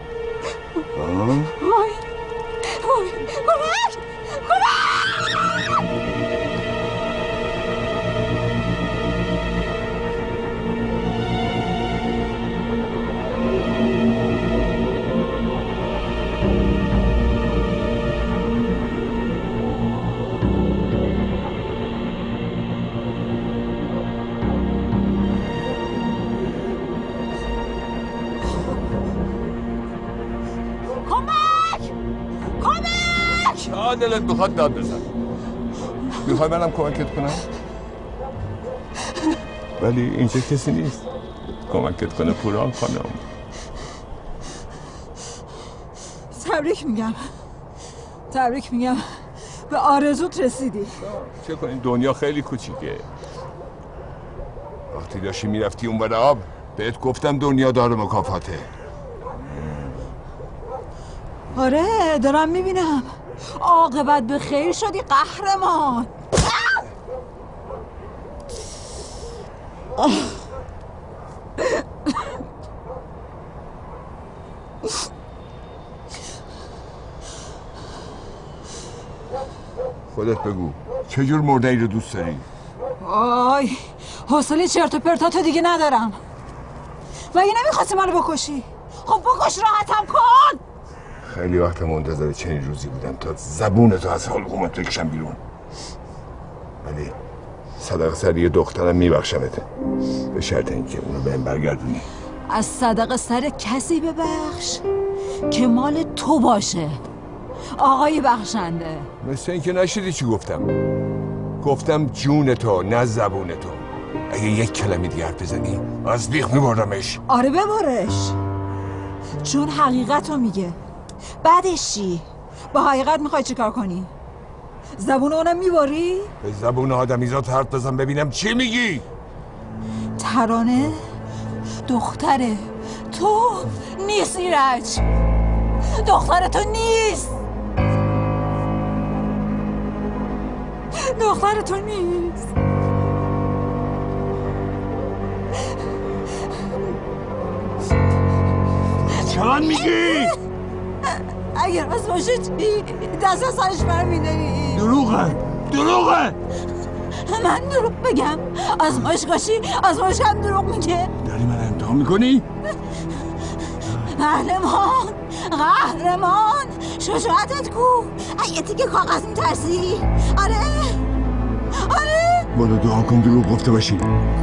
دلت بخواد داد بزن. میخوای منم کمکت کنم؟ ولی اینجا کسی نیست کمکت کنه پوران خانم. تبریک میگم به آرزوت رسیدی. چه کنین دنیا خیلی کوچیکه. وقتی داشتی میرفتی اون ور آب بهت گفتم دنیا داره مکافاته. آره دارم میبینم. عاقبت به خیر شدی قهرمان. خودت بگو چه جور مرده‌ای رو دوست داری؟ آی حوصله چرت و پرتاتو دیگه ندارم. مگه نمیخواستی منو بکشی؟ خب بکش راحتم کن. خیلی وقت منتظر چنین روزی بودم تا زبونتو از حلقومت بکشم بیرون. ولی صدق سر یه دخترم میبخشمت به شرط اینکه اونو بهم برگردونی. از صدق سر کسی ببخش که مال تو باشه آقای بخشنده. مثل اینکه نشیدی چی گفتم جون تو نه زبون تو. اگه یک کلمه دیگه حرف بزنی از بیخ میبرمش. آره ببرش، چون حقیقتو میگه. بعدش چی؟ با حقیقت میخوای چیکار کنی؟ زبون اونم میباری؟ به زبون آدمیزاد حرف بزن ببینم چی میگی؟ ترانه دختره تو نیست ایرج، دختر تو نیست. دختر تو نیست. چرا میگی؟ اگر راست باشه چی؟ دست از سرش برمی‌داری. دروغه. من دروغ بگم؟ آزمایشگاهی هم دروغ میگه. داری من امتحان میکنی؟ قهرمان شجاعتت کو؟ یه تیکه کاغذ میترسی؟ آره بالا دعا کن دروغ گفته باشی.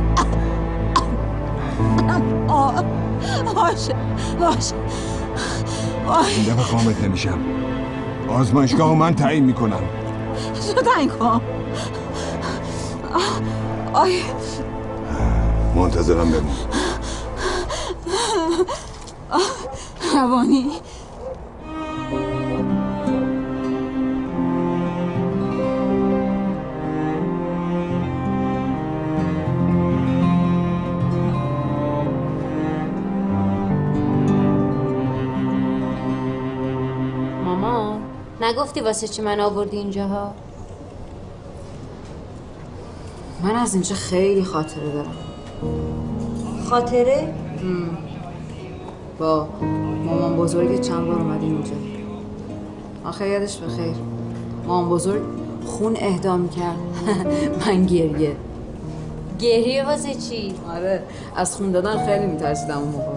باشه این دفعه خامت نمیشم. آزمایشگاه من تعیین میکنم. تو تعیین کن. منتظرم بمون. روانی ماما نگفتی واسه چی من آوردی اینجاها؟ من از اینجا خیلی خاطره دارم. خاطره؟ با مامان بزرگ چند بار اومدیم اینجا. آخر یادش بخیر مامان بزرگ خون اهدا میکرد. من گریه واسه چی؟ آره از خون دادن خیلی میترسیدم اون موقع.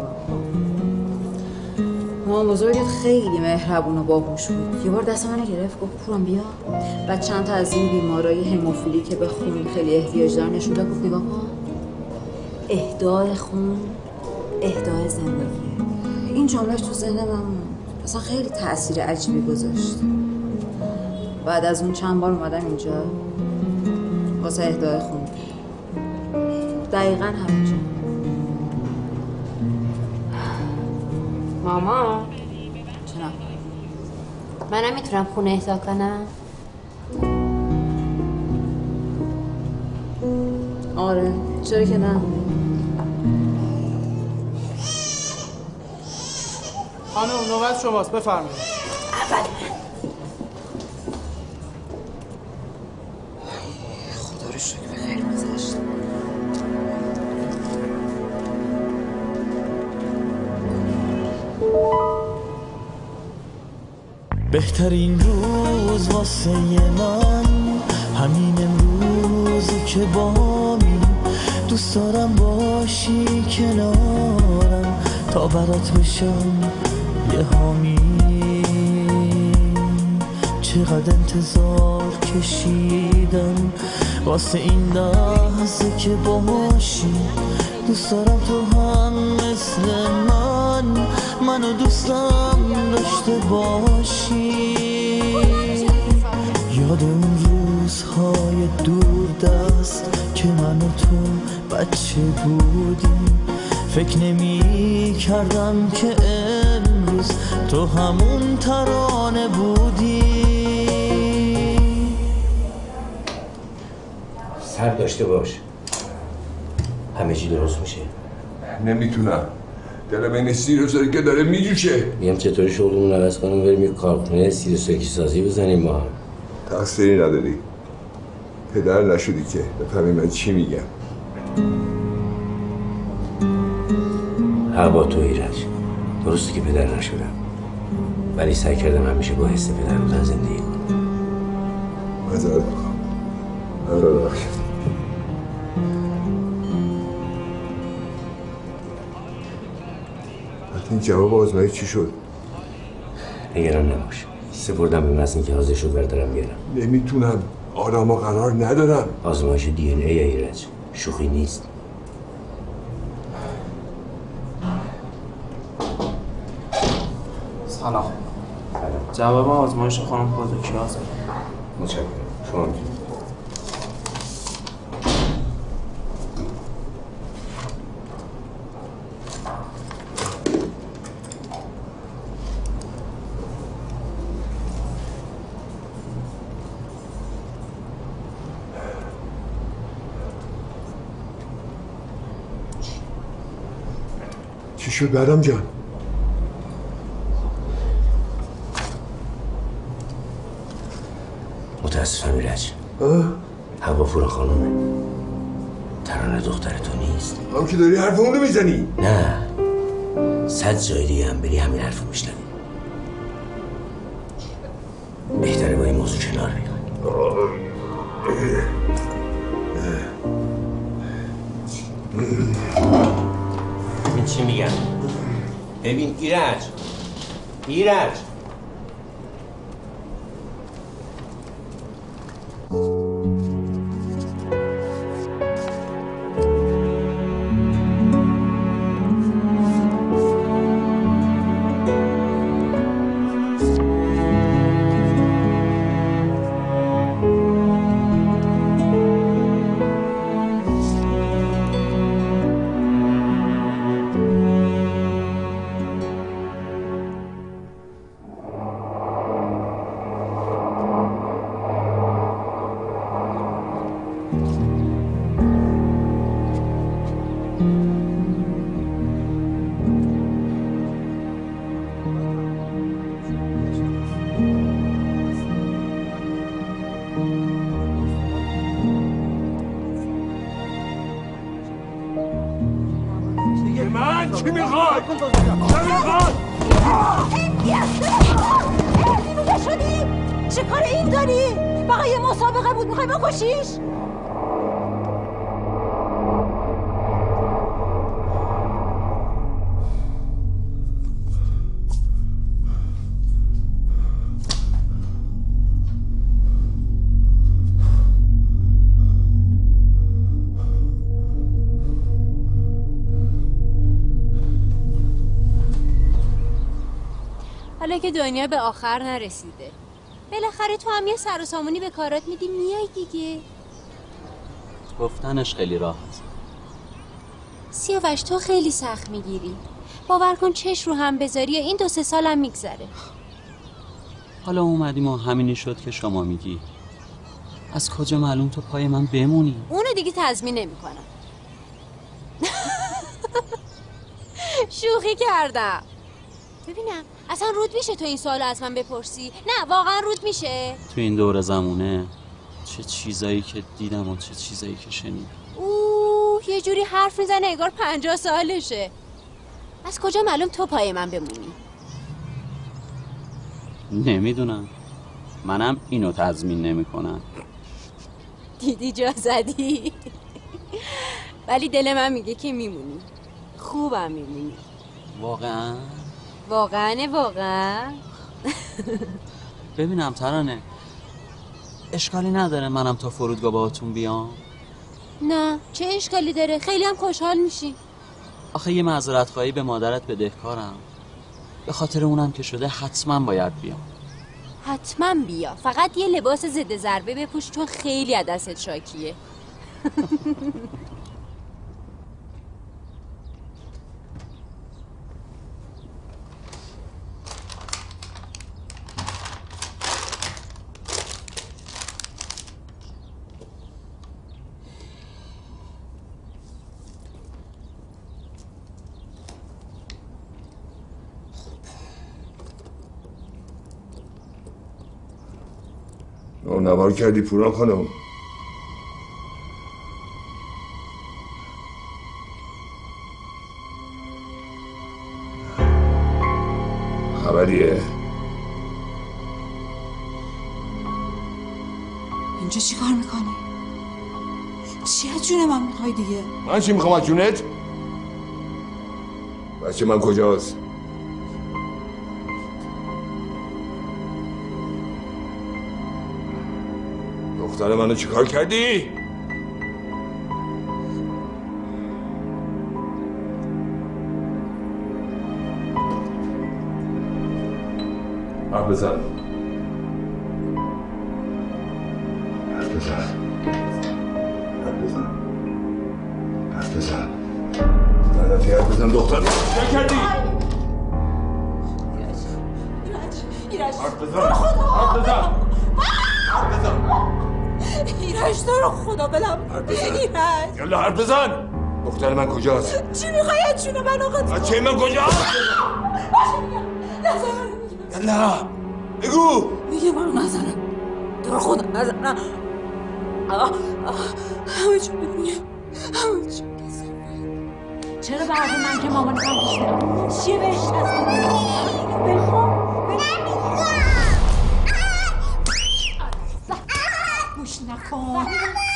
مامان بزرگت خیلی مهربون و باهوش بود. یه بار دست منو گرفت گفت پورم بیا. بعد چند تا از این بیمارای هموفیلی که به خون خیلی احتیاج دارن نشون داد. گفت نگاه کن اهدای خون اهدای زندگی. این جملهش تو ذهن من اصلا خیلی تأثیر عجیبی گذاشت. بعد از اون چند بار اومدم اینجا واسه اهدای خون. دقیقاً همینجا. ماما چرا؟ منم میتونم خونه اهدا کنم؟ آره چرا که نه. خانم نوبت شماست بفرمایید. خدا رو شکر به خیر گذشت. بهترین روز واسه من همین امروزی که بامی. دوست دارم باشی کنارم تا برات بشم یه حامی. چقدر انتظار کشیدم واسه این لحظه که باشی. دوست دارم تو هم مثل منو دوستم داشته باشی. یاد اون روزهای دور دست که من و تو بچه بودیم. فکر نمی کردم که امروز تو همون ترانه بودی. صبر داشته باش، همه چی درست میشه. نمیتونم، دلم این سیروسایی که داره میجوشه. میگم چطوری شغلمون عوض کنیم بریم یه کارخونه سیروسایی سازی بزنیم ما هم. تقصیری نداری، پدر نشدی که بفهمی من چی میگم. حق با تو ایرج، درسته که پدر نشدم ولی سعی کردم همیشه با حس پدر بودن زندگی کنم. معذرت میخوام، من را ببخشید. این جواب آزمایی چی شد؟ نگران نباش، سپردم به متنی که حاضر شد بردارم بیارم. نمیتونم، آدما قرار ندارم. آزمایش دی ان ای ایرج، شوخی نیست. سلام. جواب آزمایش خانم پزشکی هست. متشکرم. شما چی شد برام جان؟ متاسفم ایرج، هواپور خانومه. ترانه دختر تو نیست. هم که داری حرف اونو میزنی؟ نه 100 جای دیگه هم بری همین حرف میشنوی. بهتره با این موضوع کنار بیای. من چی میگم؟ ببین ایرج چی میخواد؟ دیوونه شدی؟ چه کار این داری؟ فقط یه مسابقه بود میخوای بکشیش؟ حالا که دنیا به آخر نرسیده بالاخره تو هم یه سر و سامونی به کارات میدی میای دیگه. گفتنش خیلی راحت. سیاوش تو خیلی سخت میگیری. باور کن چش رو هم بذاری این 2-3 سالم میگذره. حالا اومدیم و همینی شد که شما میگی. از کجا معلوم تو پای من بمونی؟ اونو دیگه تضمین نمیکنم. شوخی کردم. ببینم اصلا رود میشه تو این سوالو از من بپرسی؟ نه واقعا رود میشه؟ تو این دور زمونه چه چیزایی که دیدم و چه چیزایی که شنیدم. یه جوری حرف میزنه انگار 50 سالشه. از کجا معلوم تو پای من بمونی؟ نمیدونم. منم اینو تضمین نمیکنم. دیدی جا زدی. ولی دل من میگه که میمونی. خوبم میمونی. واقعا؟ واقعا ببینم ترانه اشکالی نداره منم تا فرودگاه باهاتون بیام؟ نه چه اشکالی داره؟ خیلی هم خوشحال میشی. آخه یه معذرت خواهی به مادرت بدهکارم. به خاطر اونم که شده حتما باید بیام. حتما بیا. فقط یه لباس ضد ضربه بپوش چون خیلی از دستت شاکیه. نوار کردی پوران خانم؟ خبریه؟ اینجا چی کار میکنی؟ چی از جون من میخوای دیگه؟ من چی میخوام از جونت؟ بچه من کجاست؟ دختر منو چی کار کردی؟ حرف بزن. حرف بزن. لعنتی حرف بزن دختر منو چی کردی؟ ایرج حرف بزن. حرف بزن. حرف بزن. ایرج تو رو خدا بلم. ایرج یالا حرف بزن. دختر من کجاست؟ چی میخوای از جون من آقا؟ بچه من کجاست؟ یالا بگو. میگه منو نزنم. تو رو خدا نزنم. همه چون بگویم همه چون چرا بعد من که مامانم پیش میرم چیه بهش تصمیم بخوام گوش نکن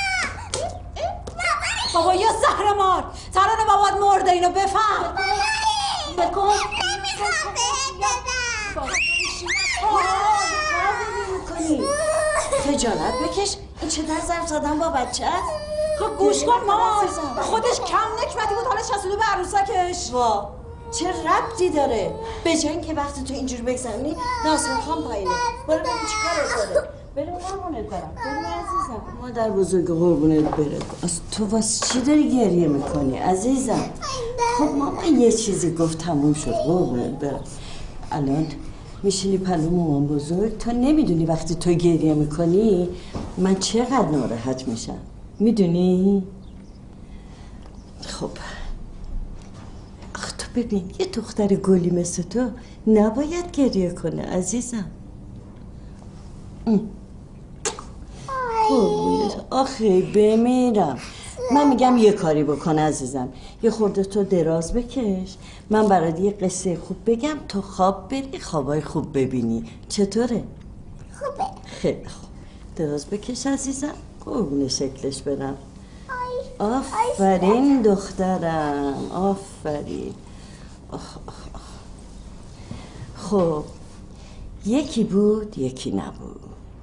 بابا یا زهرمار ترانه بابات مرده اینو بفهم بکن نمیخوام بهت بدم خجالت بکش این چه در ظرف زدن با بچه هست؟ خب گوش کن مامان خودش کم نکمتی بود حالا چسبیده به عروسکش وا چه ربطی داره؟ به جای اینکه وقتی تو اینجور بگذرونی ناصر خان پایینه برو ببین چیکارت داره بریم قربونت برم بریم عزیزم مادر بزرگ قربونت بره از تو واسه چی داری گریه میکنی عزیزم؟ خب ماما یه چیزی گفت تموم شد قربونت برم الان میشینی پلو مامان بزرگ تا نمیدونی وقتی تو گریه میکنی من چقدر ناراحت میشم میدونی؟ خب آخه تو ببین یه دختر گلی مثل تو نباید گریه کنه عزیزم آخه بمیرم من میگم یه کاری بکن عزیزم یه خورده تو دراز بکش من برات یه قصه خوب بگم تو خواب بری خوابای خوب ببینی چطوره؟ خوبه خیلی خوب دراز بکش عزیزم قربون شکلش برم آفرین دخترم آفرین خب یکی بود یکی نبود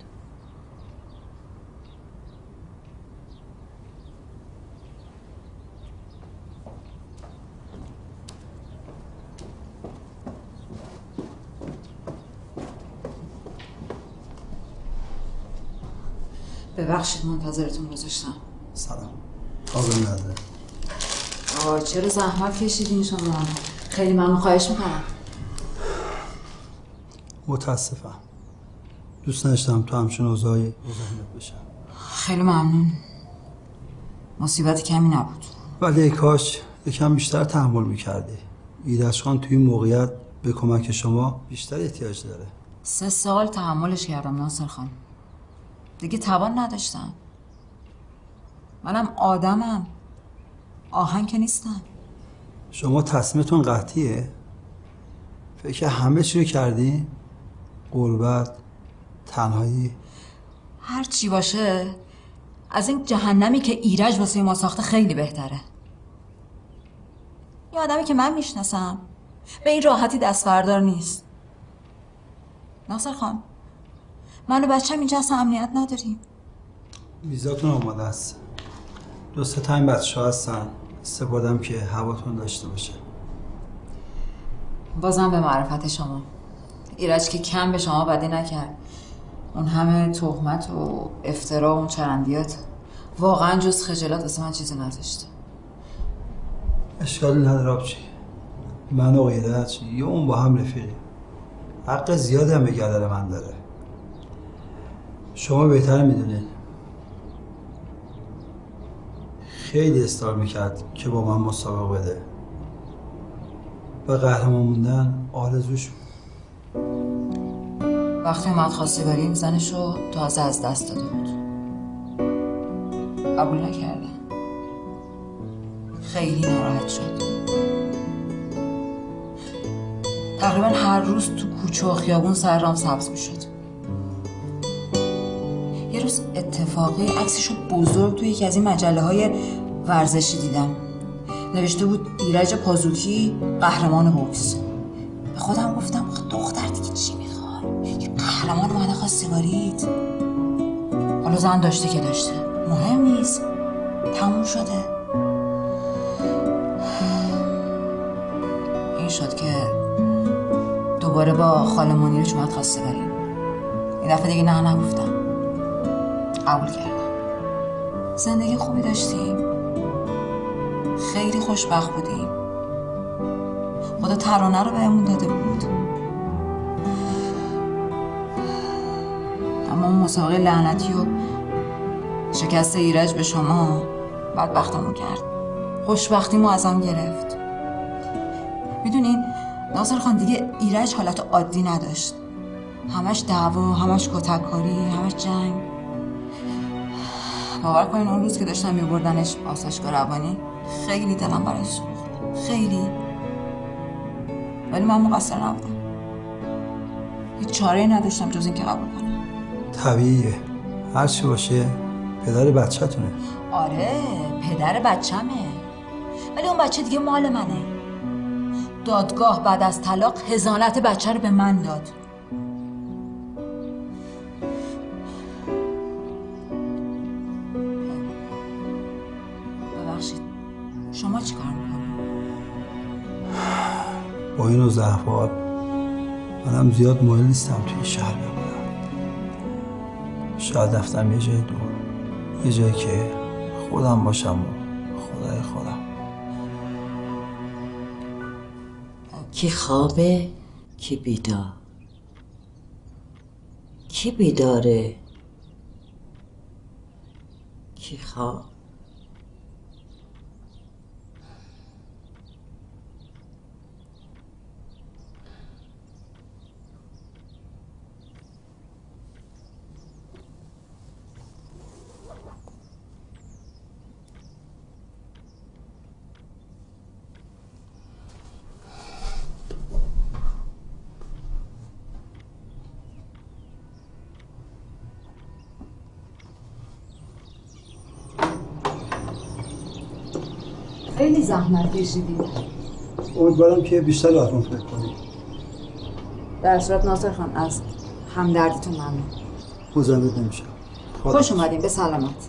ببخشید منتظرتون گذاشتم سلام آقای نظر چرا زحمت کشیدین شما خیلی ممنون خواهش میکنم متاسفم دوست نداشتم تو همچون اوضاعی مزاحمت بشم خیلی ممنون مصیبت کمی نبود ولی کاش یکم بیشتر تحمل میکردی ایرج خان توی این موقعیت به کمک شما بیشتر احتیاج داره 3 سال تحملش کردم ناصر خان دیگه توان نداشتم منم آدمم آهن که نیستم شما تصمیمتون قطعیه؟ فکر همه چی رو کردی؟ غربت، تنهایی هر چی باشه از این جهنمی که ایرج واسه ما ساخته خیلی بهتره یه آدمی که من میشناسم به این راحتی دستبردار نیست ناصر خان من و بچه‌م اینجا اصلا امنیت نداریم ویزاتون آماده است 2-3 تا این بچه‌ها هستن استفادم که هواتون داشته باشه بازم به معرفت شما ایرج که کم به شما بدی نکرد اون همه تهمت و افترا و اون چرندیات واقعا جز خجالت واسه من چیزی نذاشته اشکالی نداره آبچی من و ایرج یه اون با هم رفیقیم حق زیادی هم به گردن من داره شما بهتر میدونید خیلی اصرار میکرد که با من مسابقه بده و قهرمان موندن آرزوش وقتی اومد خواستگاری زنشو تازه از دست داده بود قبول نکردم خیلی ناراحت شد تقریبا هر روز تو کوچه و خیابون سر رام سبز میشد یه روز اتفاقی عکسشو بزرگ توی یکی از این مجله‌های ورزشی دیدم نوشته بود ایرج پازوکی قهرمان بوکس به خودم گفتم دختر دیگه چی میخواد یه قهرمان اومده خواستگاریت حالا زن داشته که داشته مهم نیست تموم شده این شد که دوباره با خاله منیرش اومد خواستگاری این دفعه دیگه نه نگفتم قبول کردم زندگی خوبی داشتیم خیلی خوشبخت بودیم خدا ترانه رو بهمون داده بود اما اون مسابقه لعنتی و شکست ایرج به شما بدبختمون کرد خوشبختیمو ازم گرفت میدونین ناصر خان دیگه ایرج حالت عادی نداشت همش دعوا همش کتککاری همش جنگ باور کنین اون روز که داشتم میبردنش آسایشگاه روانی خیلی دلم براش سوخت، خیلی. ولی من مقصر نبودم، هیچ چاره‌ای نداشتم جز این که قبول کنم. طبیعیه، هر چی باشه پدر بچه‌تونه. آره پدر بچمه، ولی اون بچه دیگه مال منه. دادگاه بعد از طلاق حضانت بچه رو به من داد. ببخشید شما چی کار میکنید؟ با این روز احوال منم زیاد مایل نیستم توی شهر بمونم. شاید رفتم یه جای دور، یه جایی که خودم باشم و خدای خودم. کی خوابه کی بیدار، کی بیداره کی خواب. خیلی زحمت کشیدید. امیدوارم که بیشتر رو احرام فکر کنید. در صورت ناصر خان از همدردیتون ممنون. مزاحمت نمیشم. خوش اومدین، به سلامت.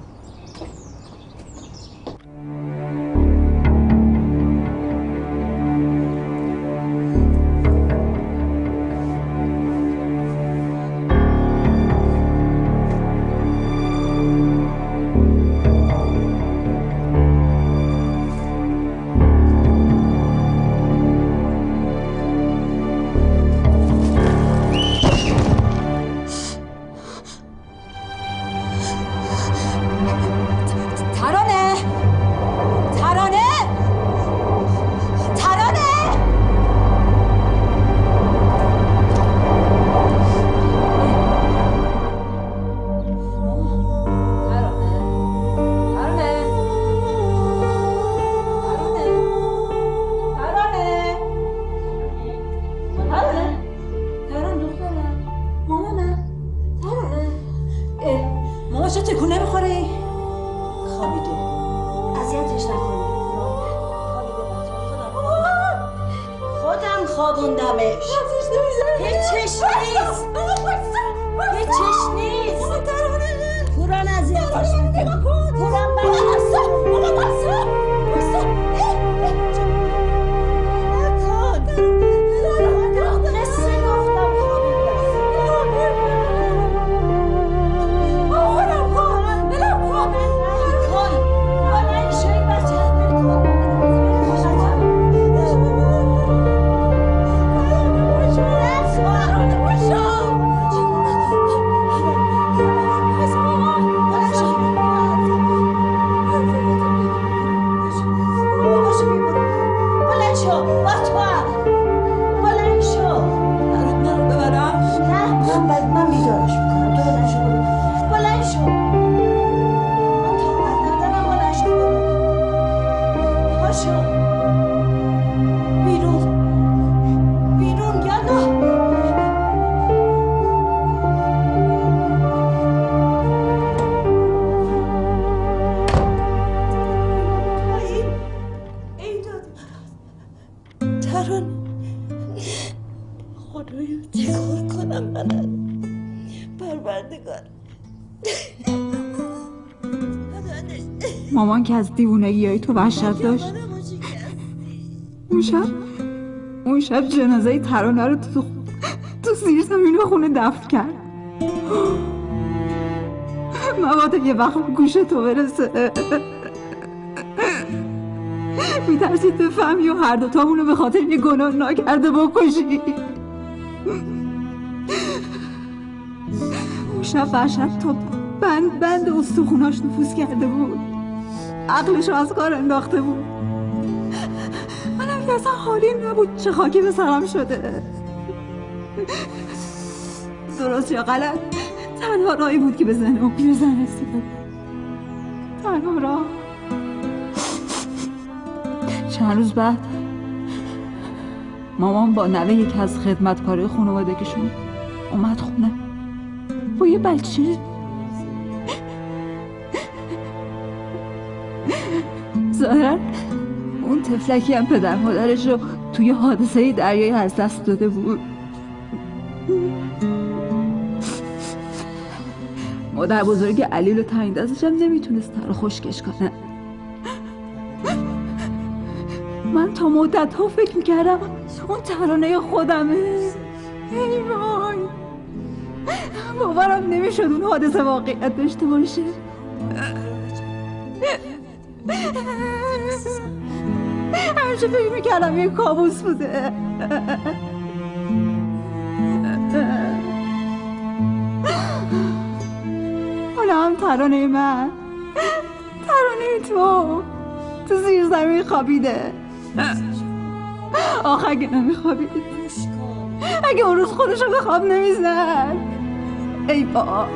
مامان که از دیوونگی‌های تو وحشت داشت. اون شب جنازه ترانه رو تو زیر زمین خونه دفن کرد. مبادا یه وقت گوش تو برسه. میترسید بفهمی و هر دوتامونو به خاطر یه گناه ناکرده بکشی. اون شب وحشت تا بند استخوناش نفوذ کرده بود، عقلش رو از کار انداخته بود. منم که اصلا حالیم نبود چه خاکی به سرم شده. درست یا غلط تنها راهی بود که به ذهن اون پیرزن رسیده. تنها راه. چند روز بعد مامان با نوه یکی از خدمتکارای خانوادگیشون اومد خونه با یه بچه. ظاهرا اون طفلکی هم پدر مادرش رو توی حادثه دریایی از دست داده بود. مادر بزرگ علیل و تنگ دستش هم نمیتونست رو خشکش کنه. من تا مدت ها فکر میکردم اون ترانه خودمه. ای وای، باورم نمیشد اون حادثه واقعیت داشته باشه. همیشه فکر میکردم یه کابوس بوده. حالا هم ترانه من، ترانه تو زیر زمین خوابیده. آخه اگه نمیخوابید، اگه اون روز خودشو به خواب نمیزد، ای با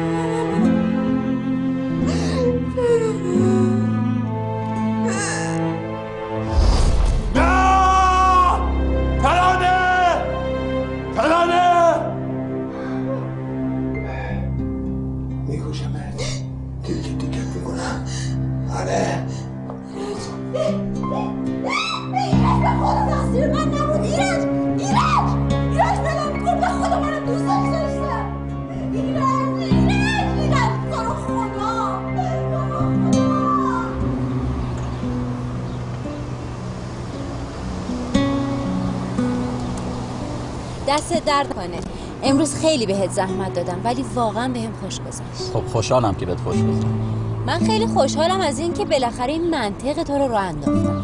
دست درد کنه. امروز خیلی بهت زحمت دادم ولی واقعا بهم خوش گذشت. خب خوشحالم که بهت خوش گذشت. من خیلی خوشحالم از این که بالاخره این منطق تو رو انداختم.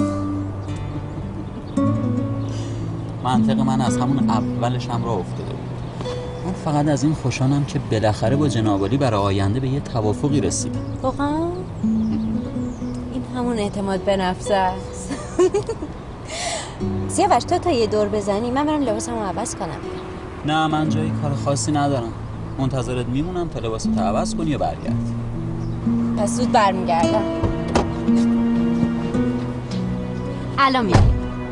منطق من از همون اولش هم راه افتاده بود. من فقط از این خوشحالم که بالاخره با جنابعالی برای آینده به یه توافقی رسیدم. واقعا این همون اعتماد به نفس است. سیاوش تا یه دور بزنی من برم لباسمو عوض کنم. نه من جایی کار خاصی ندارم. منتظرت میمونم تا لباستو عوض کنی و برگرد. پس زود برمیگردم. الان میام.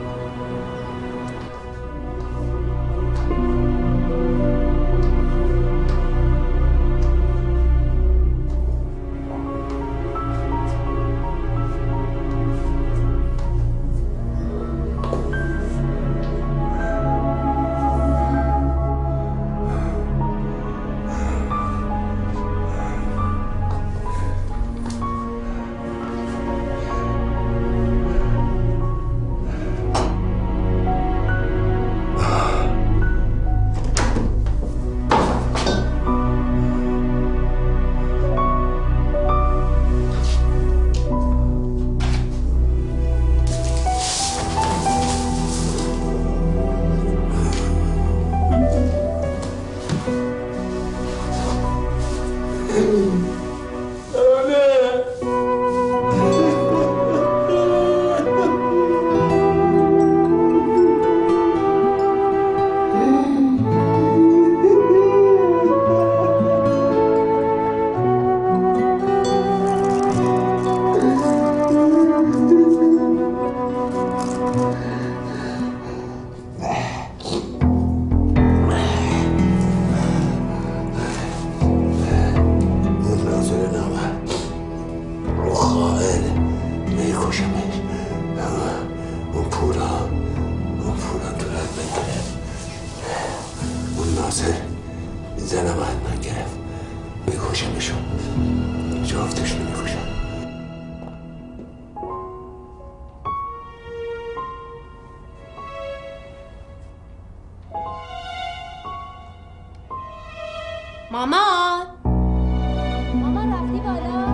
مامان رفتی بالا؟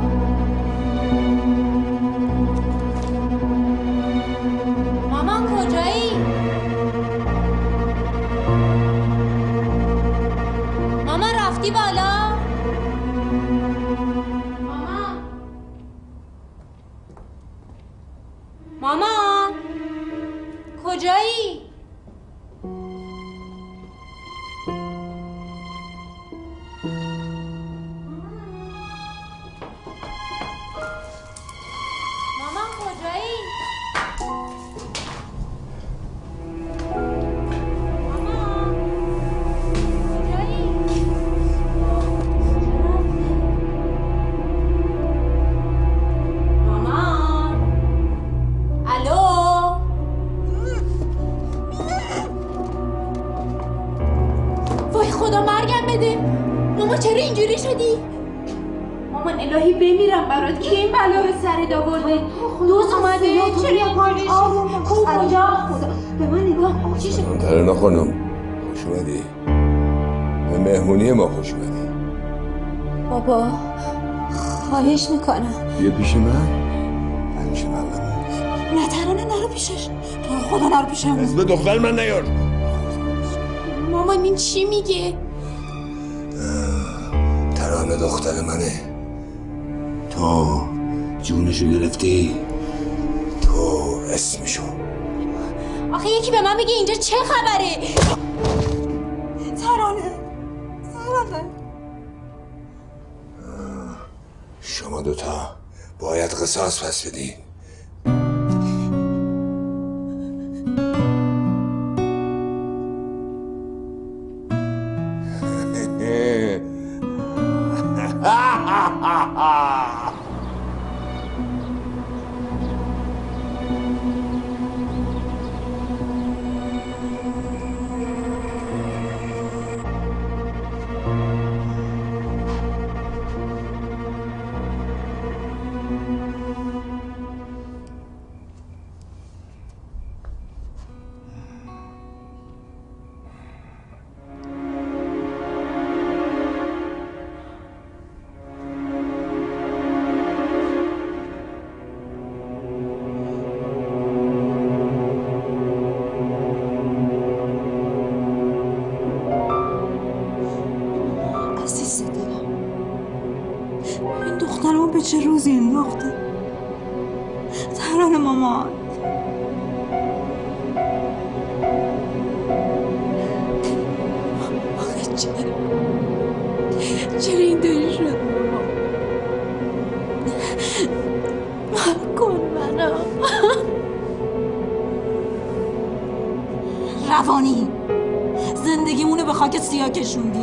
مامان کجایی؟ مامان رفتی بالا؟ مامان کجایی؟ شدی؟ مامان الهی بمیرم برات که این بلا به سرت آورده. دوست اومده چرا اینجوری شد؟ کجا خدا به من نگاه کن. چی شد؟ ترانه خانم خوش اومدی. به مهمونی ما خوش اومدی. بابا خواهش میکنم بیا پیش من. همیشه من نه ترانه نرو پیشش. تو خدا نرو پیشم. اسم دختر من نیار. مامان این چی میگه؟ ترانه دختر منه. تو جونشو گرفتی. تو اسمشو. آخه یکی به من بگه اینجا چه خبره؟ ترانه شما دوتا باید قصاص پس بدین. به چه روزی انداخته ترانه مامان. آخه چرا اینطوری شد مامان؟ کن منو روانی زندگیمونو به خاک سیاه کشوندی.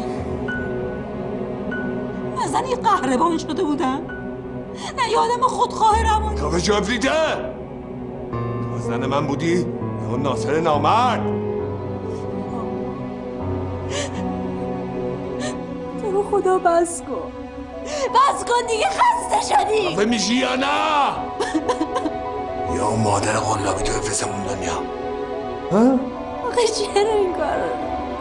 مثلا یه قهرمان شده بودم. نه یادم خودخواه روانی. کافه جابریده تو زن من بودی یا اون ناصر نامرد؟ تو رو خدا بس کن دیگه خسته شدی. کافه میشی یا نه؟ یا مادر قلابی تو بفرستم اون دنیا. آخه چرا این کار رو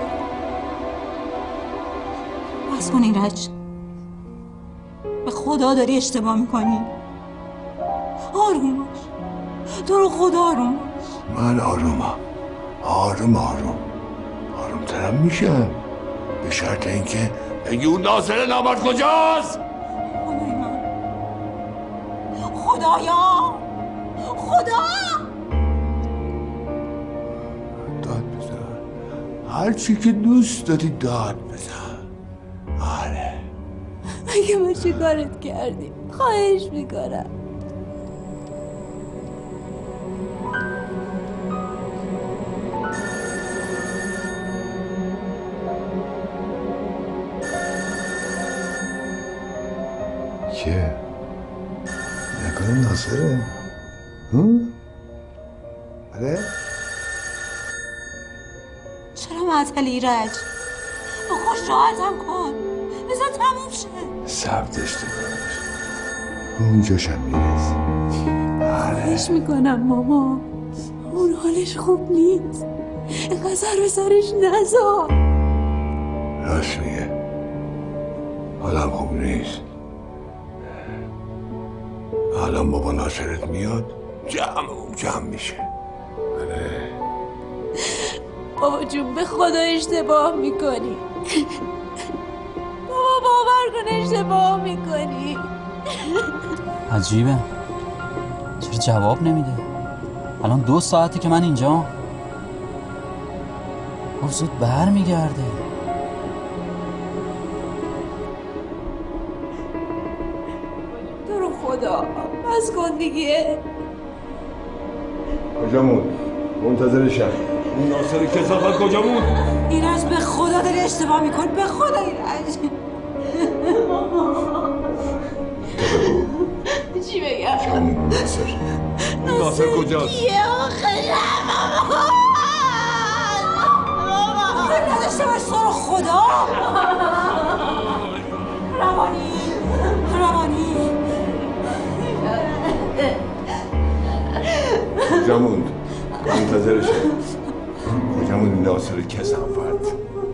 بس کن ایرج. به خدا داری اشتباه میکنی. آروم باش. تو رو خدا آروم باش. من آرومترم میشم به شرط اینکه بگی اون ناصر نامرد کجاست؟ خدایا داد بزن. هر چی که دوست داری داد بزن. آره مگه ما چی کارت کردیم؟ خواهش میکنم. که نکنه ناصره؟ آره؟ چرا معطلی ایرج؟ خوش راحتم کن. بذار تموم شه. صبر داشته باش. اونجاشم میرسی. خواهش میکنم ماما. اون حالش خوب نیست. اینقدر سر به سرش نذار. راست میگه. حالم خوب نیست. الان بابا ناصرت میاد جمع میشه. آره بابا جون به خدا اشتباه میکنی. بابا باور کن اشتباه میکنی. عجیبه چرا جواب نمیده؟ الان 2 ساعته که من اینجا. گفت زود بر میگرده. تو رو خدا بس کن دیگه. کجا موند؟ منتظرشم. اون ناصر کثافت کجا موند؟ ایرج به خدا داری اشتباه میکنی. به خدا ایرج. چی بگم؟ چه موند ناصر؟ اون ناصر کجاست؟ یه آخه ماما نداشته باش تو رو خدا. روانی کجامون منتظرشه. کجامون ناصر کثافت.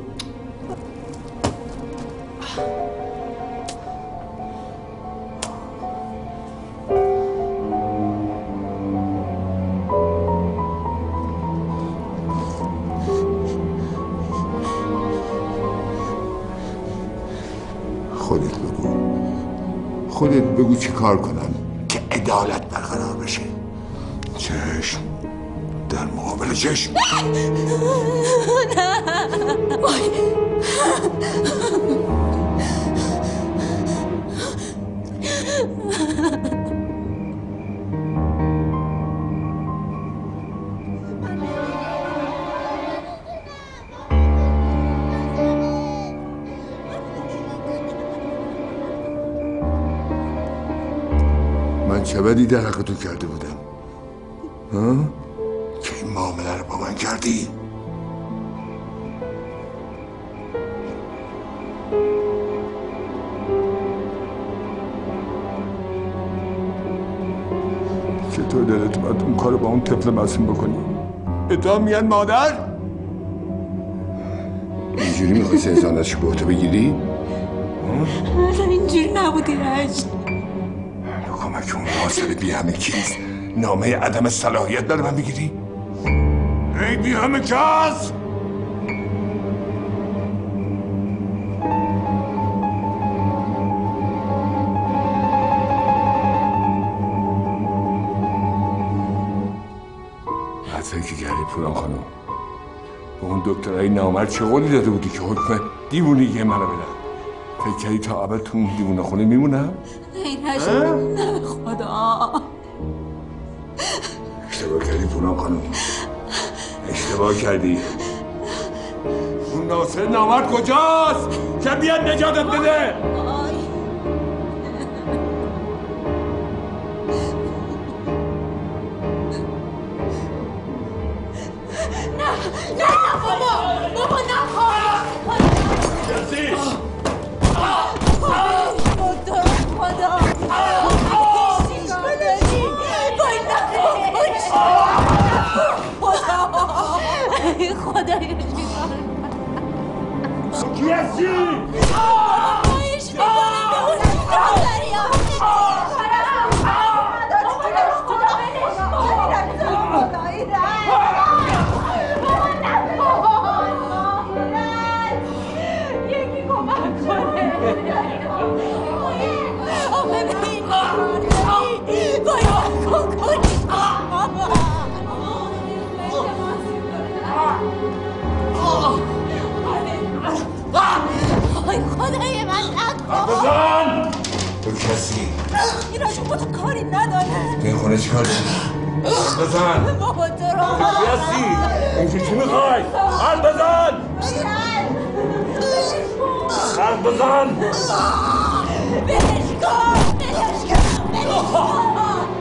خودت بگو چی کار کنم که عدالت برقرار بشه. چشم در مقابل چشم. من چه بدی در حق تو کرده بودم؟ ها؟ که این معامله رو با من کردی؟ چطور دلت باید اون کار با اون طفل معصوم بکنی؟ اتهام میگن مادر؟ اینجوری میخواستی انسان ازش به عهده بگیری؟ اینجوری نبودی رشت. کمک اون حاصل بی همه کیست؟ نامه عدم صلاحیت داره من بگیری؟ ای بی همه کس! حتی که کردی پوران خانم به اون دکترهای نامرد چه قولی داده بودی که حکم دیوونگی منو بدن؟ فکر کردی تا ابد تو اون دیوونه خونه میمونم؟ نه خدا اشتباه کردی پوران خانم، اشتباه کردی. اون ناصر نامرد کجاست که بیاد نجاتت بده؟ بابا نخواه کسی خدای کی هستی؟ یکی کمک کنه. خدای من بزن! تو کسی اینا شما تو کاری نداره. این خونه چی کار چی؟ بزن! بابا تو رو کی هستی؟ این چی میخوای؟ حرف بزن! حرف بزن! بلش کن! بلش کن! بلش کن!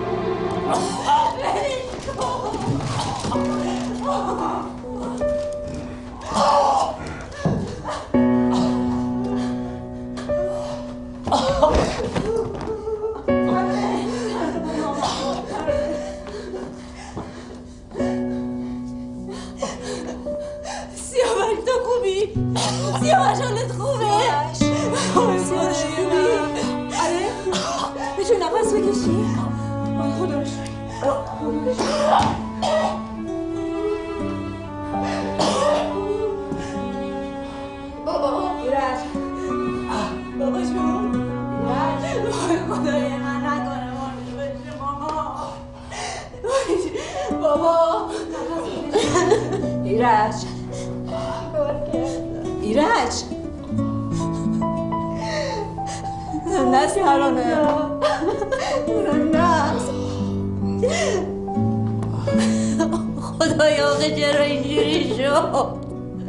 سیاوش تو خوبی؟ سیاوش حالت خوبه؟ سیاوش خوبی؟ آره؟ میتونی نفس بکشی؟ خدا رو بابا ایرج بابا جون خدای من نکنه بابا ایرج ایرج نه سرانه نه خدایا آقا چرا اینجوری شد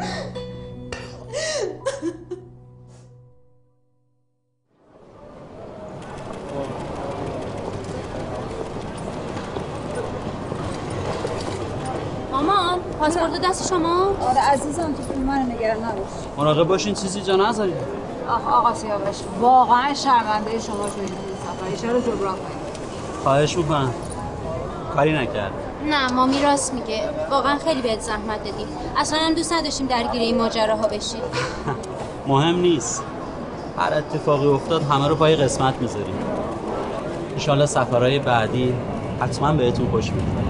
مامان پاسپورت دست شما؟ آره عزیزم تو فیلم من نگران نباش. مراقب باشین چیزی جا نذارید. آقا سیاوش واقعا شرمنده شما شدید این سفر. چرا جبران کنید؟ خواهش میکنم، کاری نکرد. نه مامی راست میگه، واقعا خیلی بهت زحمت دادیم. اصلا هم دوست نداشتیم درگیر این ماجراها بشیم. مهم نیست، هر اتفاقی افتاد همه رو پای قسمت میذاریم. انشالله سفرهای بعدی حتما بهتون خوش میگذره.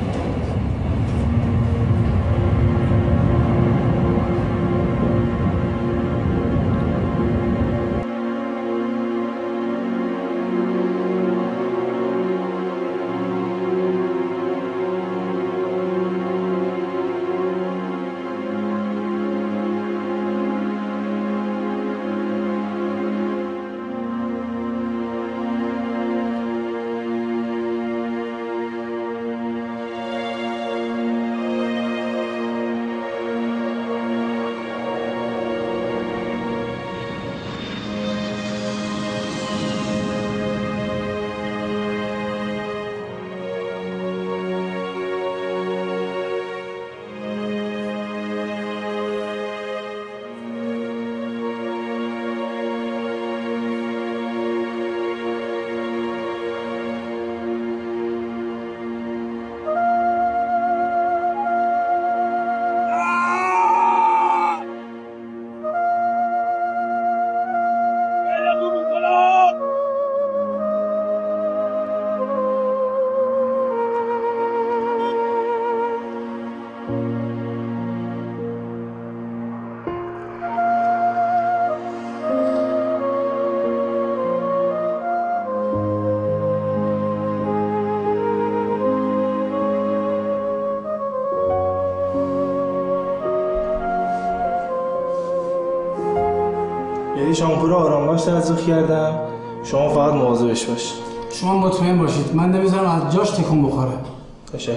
شامپو آرامبخش تزریق کردم، شما فقط مواظبش باشید. شما مطمئن باشید من نمیذارم از جاش تکون بخوره. تشکر.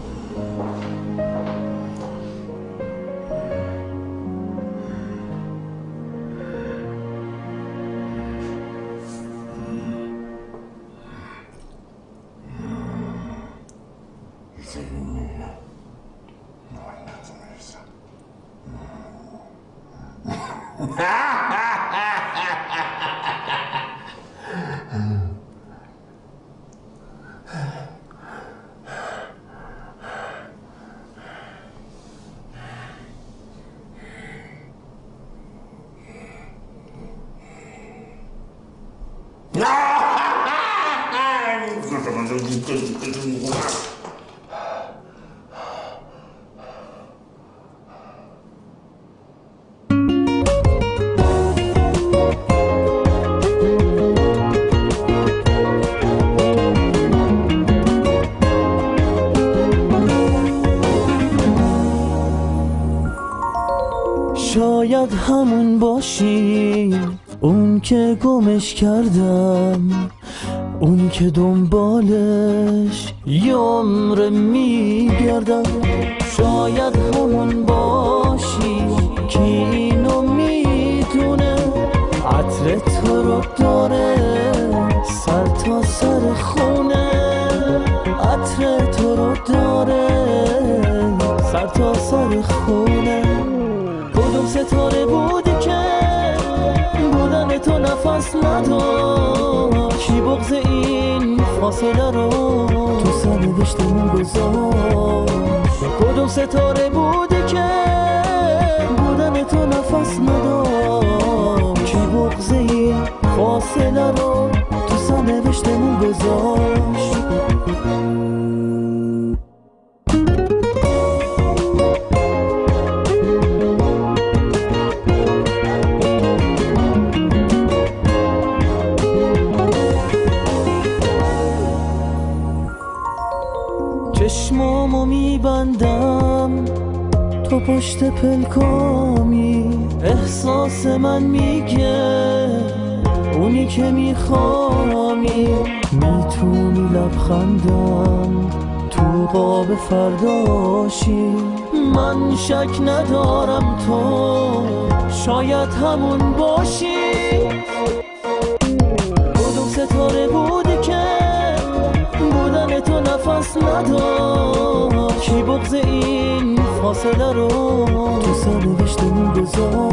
شاید همون باشی اون که گمش کردم، اون که دنبالش یه عمر میگردم. شاید همون باشی که اینو میدونه عطر تو رو داره سر تا سر خونه، عطر تو رو داره سر تا سر خونه. کدوم ستاره بودی که بودن تو نفس نداشت، کی بغض این فاصله رو تو سرنوشتمون گذاشت. کدوم ستاره بودی که بودن تو نفس نداشت، کی بغض این فاصله رو تو سرنوشتمون گذاشت. چشمامو میبندم تو پشت پلکامی، احساس من میگه اونی که میخوامی. میتونی لبخندم تو قاب فرداشی، من شک ندارم تو شاید همون باشی. کدوم ستاره بودی که بودن تو نفس نداشت، کی بغض این فاصله رو تو سرنوشتمون گذاشت.